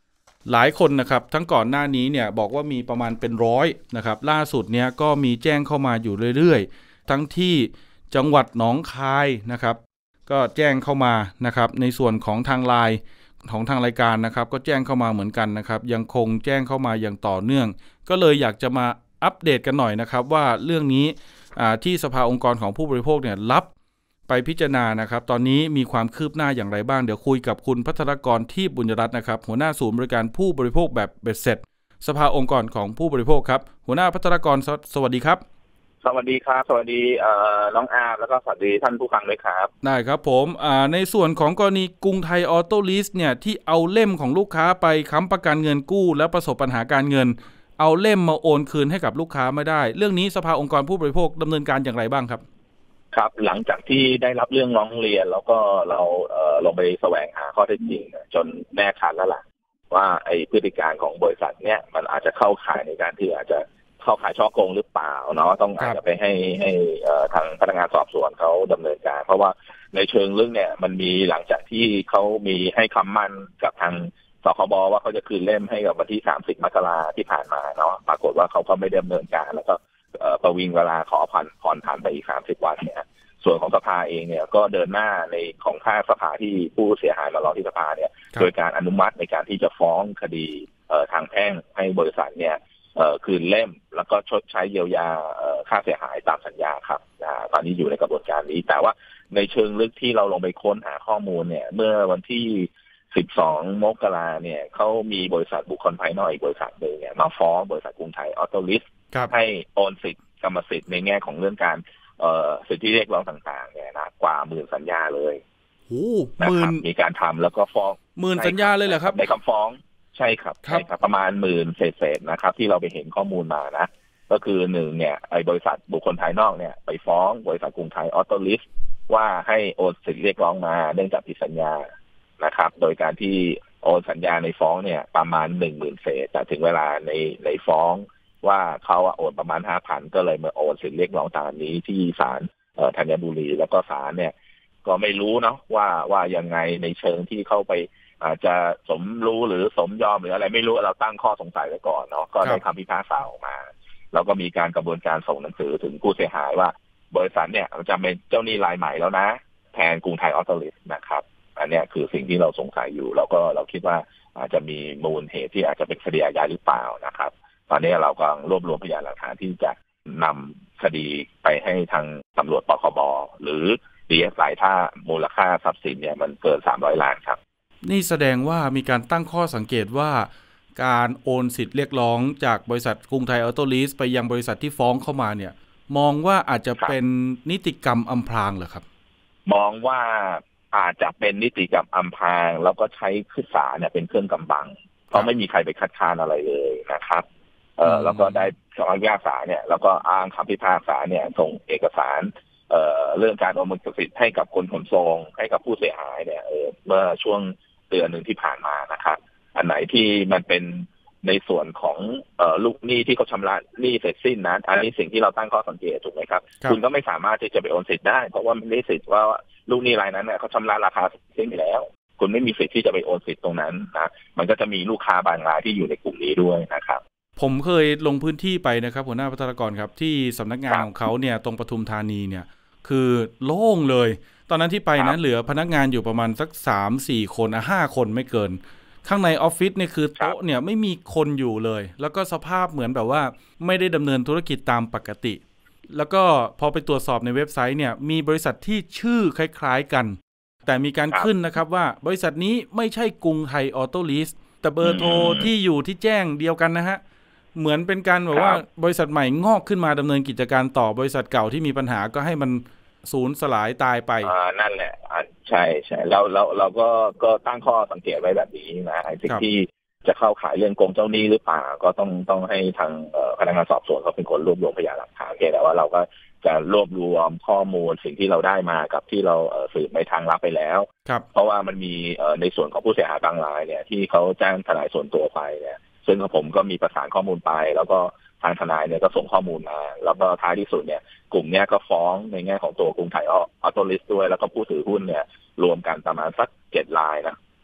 [SPEAKER 2] หลายคนนะครับทั้งก่อนหน้านี้เนี่ยบอกว่ามีประมาณเป็นร้อยนะครับล่าสุดเนี่ยก็มีแจ้งเข้ามาอยู่เรื่อยๆทั้งที่จังหวัดหนองคายนะครับก็แจ้งเข้ามานะครับในส่วนของทางไลน์ของทางรายการนะครับก็แจ้งเข้ามาเหมือนกันนะครับยังคงแจ้งเข้ามาอย่างต่อเนื่องก็เลยอยากจะมาอัปเดตกันหน่อยนะครับว่าเรื่องนี้ที่สภาองค์กรของผู้บริโภคเนี่ยรับไปพิจารณานะครับตอนนี้มีความคืบหน้าอย่างไรบ้างเดี๋ยวคุยกับคุณภัทรกรที่บุญรัตน์นะครับหัวหน้าศูนย์บริการผู้บริโภคแบบเบ็ดเสร็จสภาองค์กรของผู้บริโภคครับหัวหน้าภัทรกรสวัสดีครับ
[SPEAKER 3] สวัสดีครับสวัสดีน้องอาร์แล้วก็สวัสดีท่านผู้ฟังด้วยครับ
[SPEAKER 2] ได้ครับผมในส่วนของกรณีกรุงไทยออโต้ลีสเนี่ยที่เอาเล่มของลูกค้าไปค้ำประกันเงินกู้และประสบปัญหาการเงินเอาเล่มมาโอนคืนให้กับลูกค้าไม่ได้เรื่องนี้สภาองค์กรผู้บริโภคดำเนินการอย่างไรบ้างครับ
[SPEAKER 3] ครับหลังจากที่ได้รับเรื่องร้องเรียนแล้วก็เราเอ่อลงไปแสวงหาข้อเท็จจริงจนแน่ชัดแล้วล่ะว่าไอ้พฤติการของบริษัทเนี้ยมันอาจจะเข้าข่ายในการที่อาจจะเข้าข่ายฉ้อโกงหรือเปล่าเนาะต้องอาจจะไปให้ให้เอ่อทางพนักงานสอบสวนเขาดำเนินการเพราะว่าในเชิงลึกเนี่ยมันมีหลังจากที่เขามีให้คำมั่นกับทางสคบว่าเขาจะคืนเล่มให้กับวันที่สามสิบมกราที่ผ่านมาเนาะปรากฏว่าเขาก็ไม่ดำเนินการแล้วก็ประวิงเวลาขอผ่อนผ่อนผ่านไปอีกสามสิบวันเนี่ยส่วนของสภาเองเนี่ยก็เดินหน้าในของภาคสภาที่ผู้เสียหายมาร้องที่สภาเนี่ยโดยการอนุมัติในการที่จะฟ้องคดีทางแพ่งให้บริษัทเนี่ยคืนเล่มแล้วก็ชดใช้เยียวยาค่าเสียหายตามสัญญาครับตอนนี้อยู่ในกระบวนการนี้แต่ว่าในเชิงลึกที่เราลงไปค้นหาข้อมูลเนี่ยเมื่อวันที่สิบสองมกราเนี่ยเขามีบริษัทบุคคลภายนอกอีกบริษัทหนึ่งเนี่ยมาฟ้องบริษัทกรุงไทยออโต้ลิสให้โอนสิทธิ์กรรมสิทธิ์ในแง่ของเรื่องการเอ่อสิทธิเรียกร้องต่างๆเนี่ยนะกว่าหมื่นสัญญาเลย
[SPEAKER 2] โอ้
[SPEAKER 3] หมื่นมีการทำแล้วก็ฟ้อง
[SPEAKER 2] หมื่นสัญญาเลยเหรอครับ
[SPEAKER 3] ในคำฟ้องใช่ครับใช่ครับประมาณหมื่นเศษๆนะครับที่เราไปเห็นข้อมูลมานะก็คือหนึ่งเนี่ยไอ้บริษัทบุคคลภายนอกเนี่ยไปฟ้องบริษัทกรุงไทยออโต้ลิสว่าให้โอนสิทธิเรียกร้องมาเนื่องจากผิดสัญญานะครับโดยการที่โอนสัญญาในฟ้องเนี่ยประมาณหนึ่งหมื่นเศษแต่ถึงเวลาในในฟ้องว่าเขาโอนประมาณ ห้าพัน ก็เลยมาโอนสิทธิเรียกร้องตามนี้ที่ศาลธัญบุรีแล้วก็ศาลเนี่ยก็ไม่รู้เนาะว่าว่ายังไงในเชิงที่เข้าไปอาจจะสมรู้หรือสมยอมหรืออะไรไม่รู้เราตั้งข้อสงสัยไว้ก่อนเนาะก็ได้คำพิพากษาออกมาแล้วก็มีการกระบวนการส่งหนังสือถึงผู้เสียหายว่าบริษัทเนี่ยจะเป็นเจ้าหนี้รายใหม่แล้วนะแทนกรุงไทยออโต้ลิสนะครับอันนี้คือสิ่งที่เราสงสัยอยู่แล้วก็เราคิดว่าอาจจะมีมูลเหตุที่อาจจะเป็นคดีอาญาหรือเปล่านะครับตอนนี้เรากำลังรวบรวมพยานหลักฐานที่จะนำคดีไปให้ทางตำรวจปคบหรือ ดี เอส ไอ ถ้ามูลค่าทรัพย์สินเนี่ยมันเกินสามร้อยล้านครับ
[SPEAKER 2] นี่แสดงว่ามีการตั้งข้อสังเกตว่าการโอนสิทธิ์เรียกร้องจากบริษัทกรุงไทยออโต้ลีสไปยังบริษัทที่ฟ้องเข้ามาเนี่ยมองว่าอาจจะเป็นนิติกรรมอำพรางเหรอครับ
[SPEAKER 3] มองว่าอาจจะเป็นนิติกรรมอำพรางแล้วก็ใช้ขึ้นศาลเนี่ยเป็นเครื่องกำบังเพราะไม่มีใครไปคัดค้านอะไรเลยนะครับเอ่อแล้วก็ได้คำพิพากษาเนี่ยแล้วก็อ้างคำพิพากษาเนี่ยส่งเอกสารเอ่อเรื่องการโอนสิทธิ์ให้กับคนขนส่งให้กับผู้เสียหายเนี่ยเออเมื่อช่วงเดือนหนึ่งที่ผ่านมานะครับอันไหนที่มันเป็นในส่วนของเอ่อลูกหนี้ที่เขาชำระหนี้เสร็จสิ้นนะอันนี้สิ่งที่เราตั้งข้อสังเกตถูกไหมครับคุณก็ไม่สามารถที่จะไปโอนสิทธิ์ได้เพราะว่าไม่ได้สิทธิ์ว่าลูกหนี้รายนั้นเนี่ยเขาชำระราคาสิ้นไปแล้วคุณไม่มีสิทธิ์ที่จะไปโอนสิทธิ์ตรงนั้นนะมันก็จะมีลูกค้าบางรายที่อยู่ในกลุ่มนี้ด้วยนะครับ
[SPEAKER 2] ผมเคยลงพื้นที่ไปนะครับหัวหน้าภัทรกรครับที่สำนักงานของเขาเนี่ยตรงปทุมธานีเนี่ยคือโล่งเลยตอนนั้นที่ไปนะเหลือพนักงานอยู่ประมาณสัก สามสี่ คนอ่ะห้าคนไม่เกินข้างในออฟฟิศเนี่ยคือโต๊ะเนี่ยไม่มีคนอยู่เลยแล้วก็สภาพเหมือนแบบว่าไม่ได้ดำเนินธุรกิจตามปกติแล้วก็พอไปตรวจสอบในเว็บไซต์เนี่ยมีบริษัทที่ชื่อคล้ายๆกันแต่มีการขึ้นนะครับว่าบริษัทนี้ไม่ใช่กรุงไทยออโต้ลีสแต่เบอร์โทรที่อยู่ที่แจ้งเดียวกันนะฮะเหมือนเป็นการแบบว่าบริษัทใหม่งอกขึ้นมาดำเนินกิจการต่อบริษัทเก่าที่มีปัญหาก็ให้มันสูญสลายตายไป
[SPEAKER 3] อ่านั่นแหละใช่ใช่เราเราเราก็ก็ตั้งข้อสังเกตไว้แบบนี้นะไอ้สิ่งที่จะเข้าขายเรื่องโกงเจ้าหนี้หรือเปล่าก็ต้องต้องให้ทางพนักงานสอบสวนเขาเป็นคนรวบรวมพยานหลักฐานแต่ว่าเราก็จะรวบรวมข้อมูลสิ่งที่เราได้มากับที่เราสืบในทางลับไปแล้วเพราะว่ามันมีในส่วนของผู้เสียหายบางรายเนี่ยที่เขาแจ้งทนายส่วนตัวไปเนี่ยซึ่งผมก็มีประสานข้อมูลไปแล้วก็ทางทนายเนี่ยก็ส่งข้อมูลมาแล้วก็ท้ายที่สุดเนี่ยกลุ่มเนี้ยก็ฟ้องในแง่ของตัวกรุงไทยออโต้ลิสด้วยแล้วก็ผู้ถือหุ้นเนี่ยรวมกันประมาณสักเจ็ดรายนะ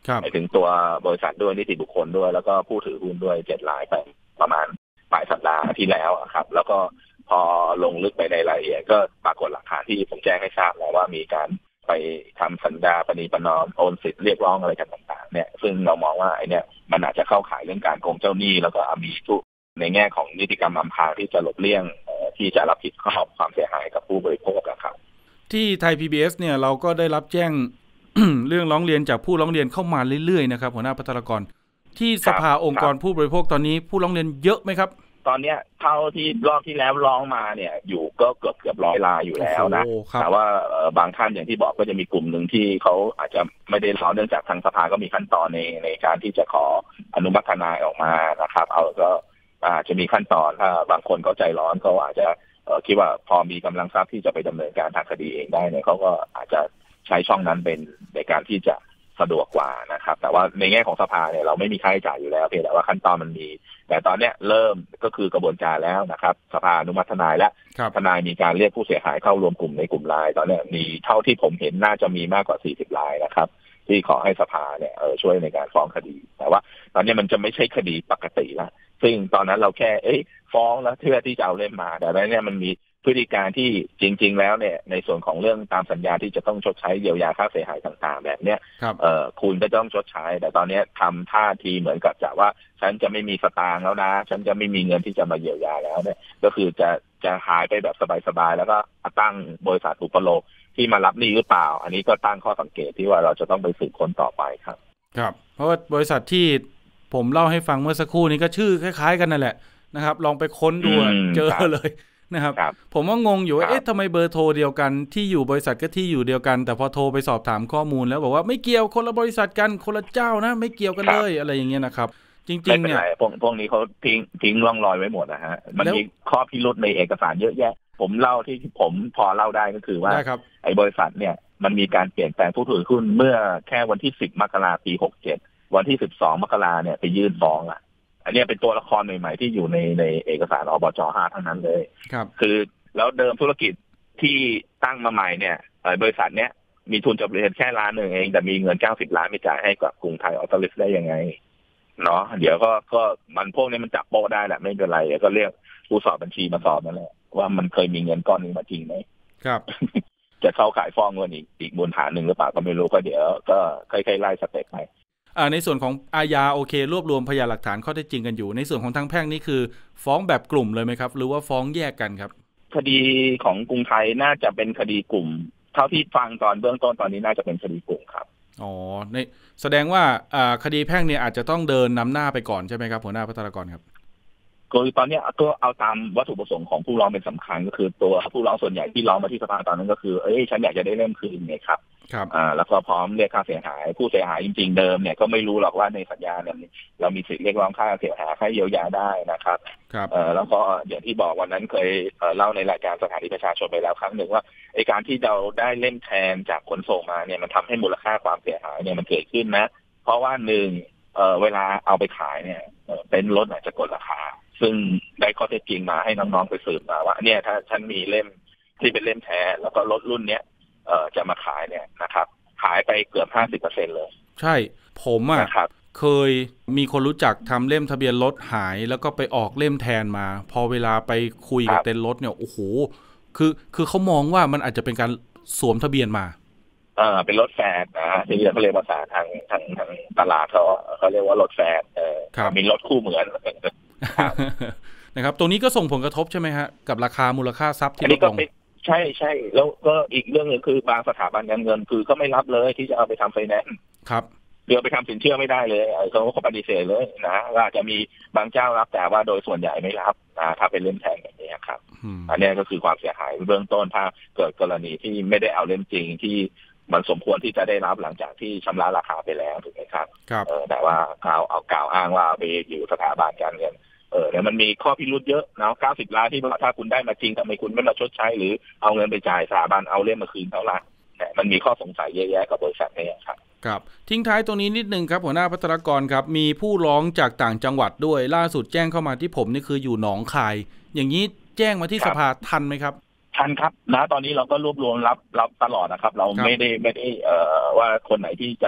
[SPEAKER 4] หมายถึงตัวบริษัทด้วยนิติบุคคลด้วยแล้วก็ผู้ถือหุ้นด้วยเจ็ดรายไปประมาณปลายสัปดาห์ที่แล้วครับแล้วก็พอลงลึกไปในรายละเอียดก็ปรากฏหลักฐานที่ผมแจ้งให้ทราบแล้วว่ามีการไปทำสัญญาปณีประนอมโอนสิทธิ์เรียกร้องอะไรกันต่างๆเนี่ยซึ่งเรามองว่าไอ้เนี่ยมันอาจจะเข้าข่ายเรื่องการโกงเจ้าหนี้แล้วก็มีทุกในแง่ของนิติกรรมอำพรางที่จะหลบเลี่ยงที่จะรับผิดชอบความเสียหายกับผู้บริโภคครับ
[SPEAKER 2] ที่ไทย พี บี เอส เนี่ยเราก็ได้รับแจ้ง เรื่องร้องเรียนจากผู้ร้องเรียนเข้ามาเรื่อยๆนะครับหัวหน้าภัทรกรที่สภาองค์กรผู้บริโภคตอนนี้ผู้ร้องเรียนเยอะไหมครับ
[SPEAKER 4] ตอนนี้เท่าที่รอบที่แล้วร้องมาเนี่ยอยู่ก็เกือบเกือบร้อยรายอยู่แล้วนะแต่ว่าบางท่านอย่างที่บอกก็จะมีกลุ่มหนึ่งที่เขาอาจจะไม่ได้ร้องเนื่องจากทางสภาก็มีขั้นตอนในในการที่จะขออนุมัติทนายออกมานะครับเอาก็อาจจะมีขั้นตอนถ้าบางคนเขาใจร้อนเขาอาจจะคิดว่าพอมีกำลังทรัพย์ที่จะไปดำเนินการทางคดีเองได้เนี่ยเขาก็อาจจะใช้ช่องนั้นเป็นในการที่จะสะดวกกว่านะครับแต่ว่าในแง่ของสภาเนี่ยเราไม่มีค่าใช้จ่ายอยู่แล้วเพียงแต่ว่าขั้นตอนมันมีแต่ตอนเนี้ยเริ่มก็คือกระบวนการแล้วนะครับสภาอนุมัติทนายและทนายมีการเรียกผู้เสียหายเข้ารวมกลุ่มในกลุ่มรายตอนนี้มีเท่าที่ผมเห็นน่าจะมีมากกว่าสี่สิบรายนะครับที่ขอให้สภาเนี่ยเออช่วยในการฟ้องคดีแต่ว่าตอนนี้มันจะไม่ใช่คดีปกติแล้วซึ่งตอนนั้นเราแค่เอ้ยฟ้องแล้วเพื่อที่จะเอาเล่มมาแต่ตอนนี้มันมีพฤติการที่จริงๆแล้วเนี่ยในส่วนของเรื่องตามสัญญาที่จะต้องชดใช้เยียวยาค่าเสียหายต่างๆแบบเนี้ยเอ่อคุณก็ต้องชดใช้แต่ตอนนี้ทำท่าทีเหมือนกับจะว่าฉันจะไม่มีสตางค์แล้วนะฉันจะไม่มีเงินที่จะมาเยียวยาแล้วเนี่ยก็คือจะจะหายไปแบบสบายๆแล้วก็ตั้งบริษัทอุปโลกที่มารับหนี้หรือเปล่าอันนี้ก็ตั้งข้อสังเกตที่ว่าเราจะต้องไปสืบค้นต่อไปครับ
[SPEAKER 2] ครับเพราะว่าบริษัทที่ผมเล่าให้ฟังเมื่อสักครู่นี้ก็ชื่อคล้ายๆกันนั่นแหละนะครับลองไปค้นดูเจอเลยนะครับผมว่างงอยู่ว่าเอ๊ะทำไมเบอร์โทรเดียวกันที่อยู่บริษัทก็ที่อยู่เดียวกันแต่พอโทรไปสอบถามข้อมูลแล้วบอกว่าไม่เกี่ยวคนละบริษัทกันคนละเจ้านะไม่เกี่ยวกันเลยอะไรอย่างเงี้ยนะครับจริงๆเนี่ย
[SPEAKER 4] พวกพวกนี้เขาทิ้งทิ้งร่องรอยไว้หมดนะฮะมันมีข้อพิรุธในเอกสารเยอะแยะผมเล่าที่ผมพอเล่าได้ก็คือว่าไอ้บริษัทเนี่ยมันมีการเปลี่ยนแปลงผู้ถือหุ้นเมื่อแค่วันที่สิบมกราคมปีหกเจ็ดวันที่สิบสองมกราเนี่ยไปยื่นฟ้องอ่ะอันนี้เป็นตัวละครใหม่ๆที่อยู่ในในเอกสารอบจ.ห้าทั้งนั้นเลย
[SPEAKER 2] ครับ
[SPEAKER 4] คือแล้วเดิมธุรกิจที่ตั้งมาใหม่เนี่ยบริษัทเนี้ยมีทุนจดทะเบียนแค่ล้านหนึ่งเองแต่มีเงินเก้าสิบล้านไปจ่ายให้กับกรุงไทยออโต้ลิสได้ยังไงเนาะเดี๋ยวก็ก็มันพวกนี้มันจับโป๊ะได้แหละไม่เป็นไรก็เรียกผู้สอบบัญชีมาสอบนั่นแหละว่ามันเคยมีเงินก้อนนึงมาจริงไหม
[SPEAKER 2] ครับ
[SPEAKER 4] จะเข้าขายฟ้องเงินอีกอีกมูลฐานหนึ่งหรือเปล่าก็ไม่รู้ก็เดี๋ยวก็ค่อยๆไล่สเต็ปไป
[SPEAKER 2] ในส่วนของอาญาโอเครวบรวมพยานหลักฐานข้อเท็จจริงกันอยู่ในส่วนของทางแพ่งนี่คือฟ้องแบบกลุ่มเลยไหมครับหรือว่าฟ้องแยกกันครับ
[SPEAKER 4] คดีของกรุงไทยน่าจะเป็นคดีกลุ่มเท่าที่ฟังตอนเบื้องต้นตอนนี้น่าจะเป็นคดีกลุ่มครับ
[SPEAKER 2] อ๋อในแสดงว่าคดีแพ่งเนี่ยอาจจะต้องเดินนำหน้าไปก่อนใช่ไหมครับหัวหน้าภัทรกรครับ
[SPEAKER 4] คือตอนนี้ก็เอาตามวัตถุประสงค์ของผู้ร้องเป็นสำคัญก็คือตัวผู้ร้องส่วนใหญ่ที่ร้องมาที่สภาตอนนั้นก็คือเอ้ยฉันอยากจะได้เล่มคืนไงครับ
[SPEAKER 2] ครับ
[SPEAKER 4] อ่าแล้วก็พร้อมเรียกค่าเสียหายผู้เสียหายจริงๆเดิมเนี่ยก็ไม่รู้หรอกว่าในสัญญาเนี่ยเรามีสิทธิ์เรียกร้องค่าเสียหายค่าเยียวยาได้นะครับ
[SPEAKER 2] ครับ
[SPEAKER 4] เอ่อแล้วก็อย่างที่บอกวันนั้นเคยเอ่อเล่าในรายการสถานีประชาชนไปแล้วครั้งหนึ่งว่าไอ้การที่เราได้เล่มแทนจากขนส่งมาเนี่ยมันทำให้มูลค่าความเสียหายเนี่ยมันเกิดขึ้นนะเพราะว่าหนึ่งเอ่อเวลาเอาไปขายเนี่ยเป็นรถอาจจะกดราคาซึ่งได้ข้อเท็จจริงมาให้น้องๆไปสืบมาว่าเนี่ยถ้าฉันมีเล่มที่เป็นเล่มแท้แล้วก็รถรุ่นเนี้ยเอ่อจะมาขายเนี่ยนะครับขายไปเกือบ ห้าสิบเปอร์เซ็นต์ เลย
[SPEAKER 2] ใช่ผมอ่ะเคยมีคนรู้จักทำเล่มทะเบียนรถหายแล้วก็ไปออกเล่มแทนมาพอเวลาไปคุยกับเต็นท์รถเนี่ยโอ้โหคือคือเขามองว่ามันอาจจะเป็นการสวมทะเบียนมา
[SPEAKER 4] เออเป็นรถแฟร์นะที่เขาเรียกภาษาทางทางทางตลาดเขาเขาเรียกว่ารถแฟร์เออมีรถคู่เหมือน
[SPEAKER 2] นะครับตรงนี้ก็ส่งผลกระทบใช่ไหมฮะกับราคามูลค่าทรัพย์ที่ลดลง
[SPEAKER 4] ใช่ใช่แล้วก็อีกเรื่องนึงคือบางสถาบันการเงินคือก็ไม่รับเลยที่จะเอาไปทำไฟแนนซ์
[SPEAKER 2] ครับ
[SPEAKER 4] เดี๋ยวไปทำสินเชื่อไม่ได้เลยเขาเขาปฏิเสธเลยนะว่าจะมีบางเจ้ารับแต่ว่าโดยส่วนใหญ่ไม่รับนะถ้าเป็นเล่มแทนอย่างนี้ครับอันนี้ก็คือความเสียหายเบื้องต้นถ้าเกิดกรณีที่ไม่ได้เอาเล่มจริงที่มันสมควรที่จะได้รับหลังจากที่ชำระราคาไปแล้วถูกไหมครับ
[SPEAKER 2] ครับ
[SPEAKER 4] แต่ว่าเอาเอากล่าวอ้างว่าไปอยู่สถาบันการเงินเออเนี่ยมันมีข้อพิรุธเยอะนะเก้าสิบล้านที่ถ้าคุณได้มาจริงทำไมคุณไม่มาชดใช้หรือเอาเงินไปจ่ายสถาบันเอาเล่มมาคืนเท่าไหร่มันมีข้อสงสัยเยอะแยะกับบริษัทนี้ครับ
[SPEAKER 2] ครับทิ้งท้ายตรงนี้นิดนึงครับหัวหน้าภัทรกรครับมีผู้ร้องจากต่างจังหวัดด้วยล่าสุดแจ้งเข้ามาที่ผมนี่คืออยู่หนองคายอย่างนี้แจ้งมาที่สภาทันไหมครับ
[SPEAKER 4] ทันครับนะตอนนี้เราก็รวบรวมรับรับตลอดนะครับเราไม่ได้ไม่ได้เอ่อว่าคนไหนที่จะ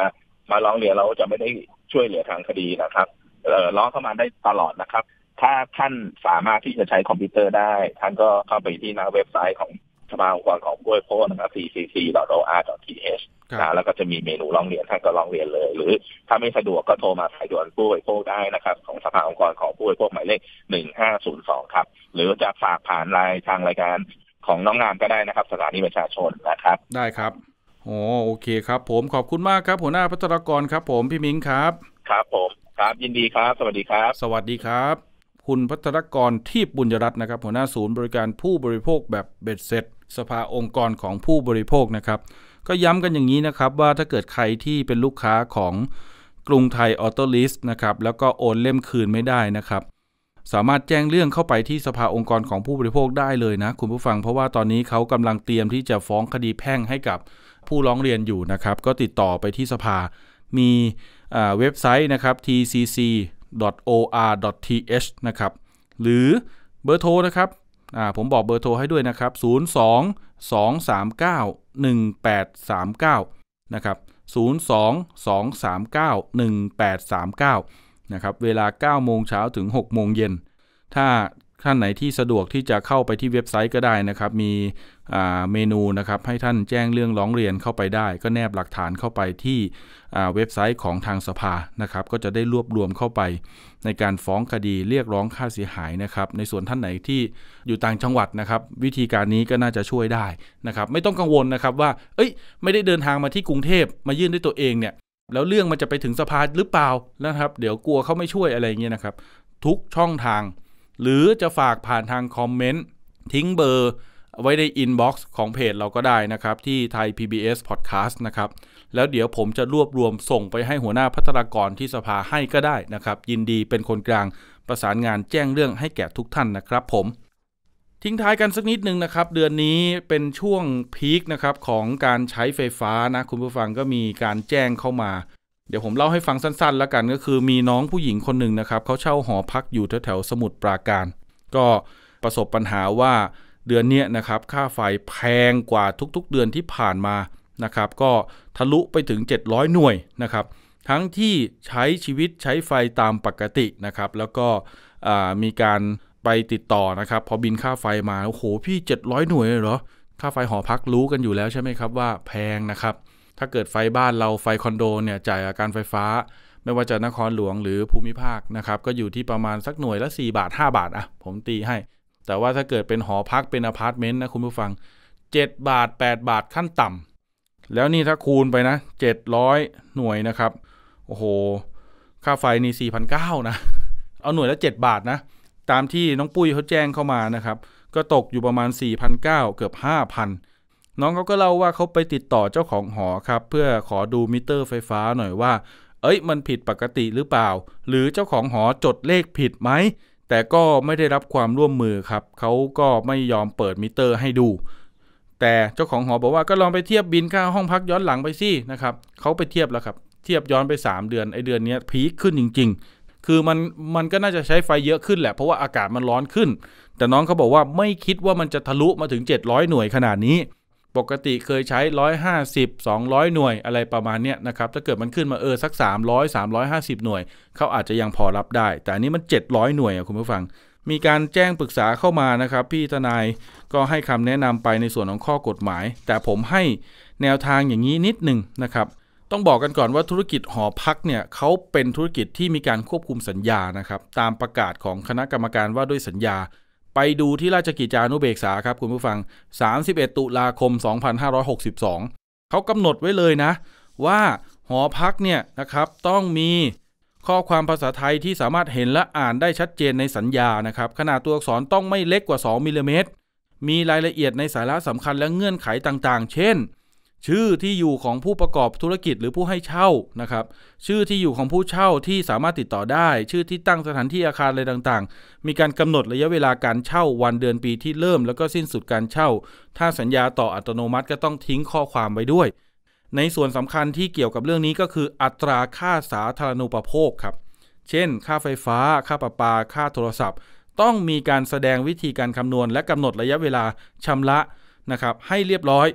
[SPEAKER 4] มาร้องเรียนเราจะไม่ได้ช่วยเหลือทางคดีนะครับเอ่อร้องเข้ามาได้ตลอดนะครับถ้าท่านสามารถที่จะใช้คอมพิวเตอร์ได้ท่านก็เข้าไปที่หน้าเว็บไซต์ของสภาองค์กรของผู้บริโภคนะครับ ซี ซี ซี ดอท โอ อาร์ ดอท ที เอช นะแล้วก็จะมีเมนูร้องเรียนท่านก็ร้องเรียนเลยหรือถ้าไม่สะดวกก็โทรมาสายด่วนผู้บริโภคได้นะครับของสภาองค์กรของผู้บริโภคหมายเลขหนึ่งห้าศูนย์สองครับหรือจะฝากผ่านไลน์ทางรายการของน้องงามก็ได้นะครับสถานีประชาชนนะครับ
[SPEAKER 2] ได้ครับโอ้โอเคครับผมขอบคุณมากครับหัวหน้าพัฒนากรครับผมพี่มิ้งครับ
[SPEAKER 4] ครับผมครับยินดีครับสวัสดีครับ
[SPEAKER 2] สวัสดีครับคุณพัฒนากรทีพบุญยรัตน์นะครับหัวหน้าศูนย์บริการผู้บริโภคแบบเบ็ดเสร็จสภาองค์กรของผู้บริโภคนะครับก็ย้ำกันอย่างนี้นะครับว่าถ้าเกิดใครที่เป็นลูกค้าของกรุงไทยออโต้ลิสต์นะครับแล้วก็โอนเล่มคืนไม่ได้นะครับสามารถแจ้งเรื่องเข้าไปที่สภาองค์กรของผู้บริโภคได้เลยนะคุณผู้ฟังเพราะว่าตอนนี้เขากำลังเตรียมที่จะฟ้องคดีแพ่งให้กับผู้ร้องเรียนอยู่นะครับก็ติดต่อไปที่สภามีเว็บไซต์นะครับ ที ซี ซี ดอท โอ อาร์ ดอท ที เอช นะครับหรือเบอร์โทรนะครับผมบอกเบอร์โทรให้ด้วยนะครับศูนย์ สอง สอง สาม เก้า หนึ่ง แปด สาม เก้านะครับศูนย์ สอง สอง สาม เก้า หนึ่ง แปด สาม เก้านะครับเวลา เก้าโมงเช้าถึง หกโมงเย็นถ้าท่านไหนที่สะดวกที่จะเข้าไปที่เว็บไซต์ก็ได้นะครับมีเมนูนะครับให้ท่านแจ้งเรื่องร้องเรียนเข้าไปได้ก็แนบหลักฐานเข้าไปที่เว็บไซต์ของทางสภานะครับก็จะได้รวบรวมเข้าไปในการฟ้องคดีเรียกร้องค่าเสียหายนะครับในส่วนท่านไหนที่อยู่ต่างจังหวัดนะครับวิธีการนี้ก็น่าจะช่วยได้นะครับไม่ต้องกังวลนะครับว่าเอ้ยไม่ได้เดินทางมาที่กรุงเทพมายื่นด้วยตัวเองเนี่ยแล้วเรื่องมันจะไปถึงสภาหรือเปล่านะครับเดี๋ยวกลัวเขาไม่ช่วยอะไรอย่างเงี้ยนะครับทุกช่องทางหรือจะฝากผ่านทางคอมเมนต์ทิ้งเบอร์ไว้ในอินบ็อกซ์ของเพจเราก็ได้นะครับที่ไทย พี บี เอส Podcast นะครับแล้วเดี๋ยวผมจะรวบรวมส่งไปให้หัวหน้าพัฒนากรที่สภาให้ก็ได้นะครับยินดีเป็นคนกลางประสานงานแจ้งเรื่องให้แก่ทุกท่านนะครับผมทิ้งท้ายกันสักนิดนึงนะครับเดือนนี้เป็นช่วงพีคนะครับของการใช้ไฟฟ้านะคุณผู้ฟังก็มีการแจ้งเข้ามาเดี๋ยวผมเล่าให้ฟังสั้นๆแล้วกันก็คือมีน้องผู้หญิงคนหนึ่งนะครับเขาเช่าหอพักอยู่แถวๆสมุทรปราการก็ประสบปัญหาว่าเดือนนี้นะครับค่าไฟแพงกว่าทุกๆเดือนที่ผ่านมานะครับก็ทะลุไปถึงเจ็ดร้อยหน่วยนะครับทั้งที่ใช้ชีวิตใช้ไฟตามปกตินะครับแล้วก็มีการไปติดต่อนะครับพอบินค่าไฟมาโอ้โหพี่เจ็ดร้อยหน่วยเลยเหรอค่าไฟหอพักรู้กันอยู่แล้วใช่ไหมครับว่าแพงนะครับถ้าเกิดไฟบ้านเราไฟคอนโดเนี่ยจ่ายการไฟฟ้าไม่ว่าจะนครหลวงหรือภูมิภาคนะครับก็อยู่ที่ประมาณสักหน่วยละสี่บาทห้าบาทอ่ะผมตีให้แต่ว่าถ้าเกิดเป็นหอพักเป็นอพาร์ตเมนต์นะคุณผู้ฟังเจ็ดบาทแปดบาทขั้นต่ำแล้วนี่ถ้าคูณไปนะเจ็ดร้อยหน่วยนะครับโอ้โหค่าไฟนี่ สี่พันเก้าร้อย นะเอาหน่วยละเจ็ดบาทนะตามที่น้องปุ้ยเขาแจ้งเข้ามานะครับก็ตกอยู่ประมาณ สี่พันเก้าร้อย เกือบ ห้าพันน้องเขาก็เล่าว่าเขาไปติดต่อเจ้าของหอครับเพื่อขอดูมิเตอร์ไฟฟ้าหน่อยว่าเอ้ยมันผิดปกติหรือเปล่าหรือเจ้าของหอจดเลขผิดไหมแต่ก็ไม่ได้รับความร่วมมือครับเขาก็ไม่ยอมเปิดมิเตอร์ให้ดูแต่เจ้าของหอบอกว่าก็ลองไปเทียบบินค่าห้องพักย้อนหลังไปสินะครับเขาไปเทียบแล้วครับเทียบย้อนไปสามเดือนไอ้เดือนนี้พีคขึ้นจริงๆคือมันมันก็น่าจะใช้ไฟเยอะขึ้นแหละเพราะว่าอากาศมันร้อนขึ้นแต่น้องเขาบอกว่าไม่คิดว่ามันจะทะลุมาถึงเจ็ดร้อยหน่วยขนาดนี้ปกติเคยใช้หนึ่งร้อยห้าสิบ สองร้อยหน่วยอะไรประมาณเนี้ยนะครับถ้าเกิดมันขึ้นมาเออสักสามร้อย สามร้อยห้าสิบหน่วยเขาอาจจะยังพอรับได้แต่อันนี้มันเจ็ดร้อยหน่วยอ่ะคุณผู้ฟังมีการแจ้งปรึกษาเข้ามานะครับพี่ทนายก็ให้คำแนะนำไปในส่วนของข้อกฎหมายแต่ผมให้แนวทางอย่างนี้นิดนึงนะครับต้องบอกกันก่อนว่าธุรกิจหอพักเนี่ยเขาเป็นธุรกิจที่มีการควบคุมสัญญานะครับตามประกาศของคณะกรรมการว่าด้วยสัญญาไปดูที่ราชกิจจานุเบกษาครับคุณผู้ฟังสามสิบเอ็ดตุลาคมสองพันห้าร้อยหกสิบสองเขากำหนดไว้เลยนะว่าหอพักเนี่ยนะครับต้องมีข้อความภาษาไทยที่สามารถเห็นและอ่านได้ชัดเจนในสัญญานะครับขนาดตัวอักษรต้องไม่เล็กกว่าสองมิลลิเมตรมีรายละเอียดในสาระสำคัญและเงื่อนไขต่างๆเช่นชื่อที่อยู่ของผู้ประกอบธุรกิจหรือผู้ให้เช่านะครับชื่อที่อยู่ของผู้เช่าที่สามารถติดต่อได้ชื่อที่ตั้งสถานที่อาคารอะไรต่างๆมีการกำหนดระยะเวลาการเช่าวันเดือนปีที่เริ่มแล้วก็สิ้นสุดการเช่าถ้าสัญญาต่ออัตโนมัติก็ต้องทิ้งข้อความไว้ด้วยในส่วนสำคัญที่เกี่ยวกับเรื่องนี้ก็คืออัตราค่าสาธารณูปโภคครับเช่นค่าไฟฟ้าค่าประปาค่าโทรศัพท์ต้องมีการแสดงวิธีการคำนวณและกำหนดระยะเวลาชำระนะครับให้เรียบร้อย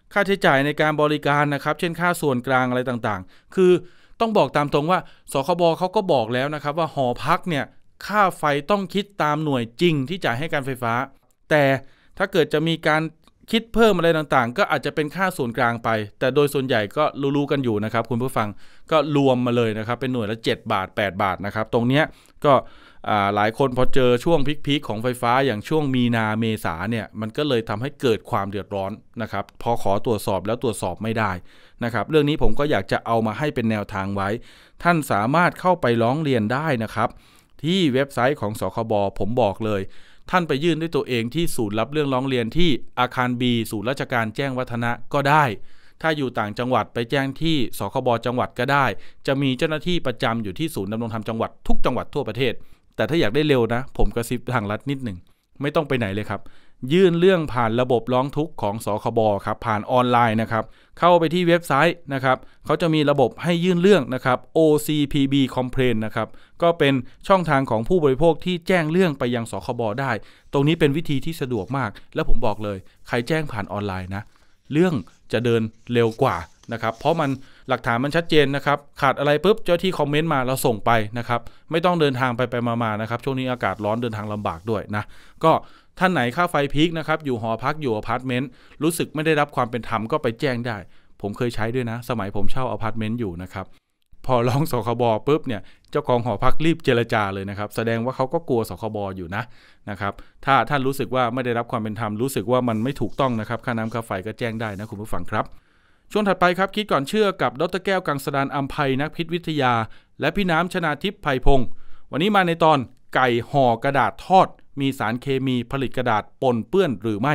[SPEAKER 2] ค่าใช้จ่ายในการบริการนะครับเช่นค่าส่วนกลางอะไรต่างๆคือต้องบอกตามตรงว่าสคบเขาก็บอกแล้วนะครับว่าหอพักเนี่ยค่าไฟต้องคิดตามหน่วยจริงที่จ่ายให้การไฟฟ้าแต่ถ้าเกิดจะมีการคิดเพิ่มอะไรต่างๆก็อาจจะเป็นค่าส่วนกลางไปแต่โดยส่วนใหญ่ก็รู้ๆกันอยู่นะครับคุณผู้ฟังก็รวมมาเลยนะครับเป็นหน่วยละเจ็ดบาทแปดบาทนะครับตรงเนี้ยก็หลายคนพอเจอช่วงพีคๆของไฟฟ้าอย่างช่วงมีนาเมษาเนี่ยมันก็เลยทำให้เกิดความเดือดร้อนนะครับพอขอตรวจสอบแล้วตรวจสอบไม่ได้นะครับเรื่องนี้ผมก็อยากจะเอามาให้เป็นแนวทางไว้ท่านสามารถเข้าไปร้องเรียนได้นะครับที่เว็บไซต์ของสคบผมบอกเลยท่านไปยื่นด้วยตัวเองที่ศูนย์รับเรื่องร้องเรียนที่อาคาร B ศูนย์ราชการแจ้งวัฒนะก็ได้ถ้าอยู่ต่างจังหวัดไปแจ้งที่สคบจังหวัดก็ได้จะมีเจ้าหน้าที่ประจำอยู่ที่ศูนย์ดำรงธรรมจังหวัดทุกจังหวัดทั่วประเทศแต่ถ้าอยากได้เร็วนะผมกระซิบทางลัดนิดหนึ่งไม่ต้องไปไหนเลยครับยื่นเรื่องผ่านระบบร้องทุกข์ของสคบครับผ่านออนไลน์นะครับเข้าไปที่เว็บไซต์นะครับเขาจะมีระบบให้ยื่นเรื่องนะครับ โอ ซี พี บี Complain นะครับก็เป็นช่องทางของผู้บริโภคที่แจ้งเรื่องไปยังสคบได้ตรงนี้เป็นวิธีที่สะดวกมากและผมบอกเลยใครแจ้งผ่านออนไลน์นะเรื่องจะเดินเร็วกว่านะครับเพราะมันหลักฐานมันชัดเจนนะครับขาดอะไรปุ๊บเจ้าที่คอมเมนต์มาเราส่งไปนะครับไม่ต้องเดินทางไปไปมาๆนะครับช่วงนี้อากาศร้อนเดินทางลำบากด้วยนะก็ท่านไหนค่าไฟพีคนะครับอยู่หอพักอยู่อพาร์ตเมนต์รู้สึกไม่ได้รับความเป็นธรรมก็ไปแจ้งได้ผมเคยใช้ด้วยนะสมัยผมเช่าอพาร์ตเมนต์อยู่นะครับพอร้องสคบปุ๊บเนี่ยเจ้าของหอพักรีบเจรจาเลยนะครับแสดงว่าเขาก็กลัวสคบอยู่นะนะครับถ้าท่านรู้สึกว่าไม่ได้รับความเป็นธรรมรู้สึกว่ามันไม่ถูกต้องนะครับค่าน้ำค่าไฟก็แจ้งได้นะคุณผู้ฟังครับช่วงถัดไปครับคิดก่อนเชื่อกับดร.แก้วกังสดาลอำไพนักพิษวิทยาและพี่น้ำชนาทิพย์ไพพงศ์วันนี้มาในตอนไก่ห่อกระดาษทอดมีสารเคมีผลิตกระดาษปนเปื้อนหรือไม่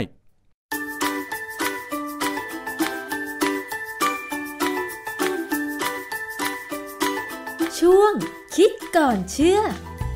[SPEAKER 5] ช่วงคิดก่อนเชื่อ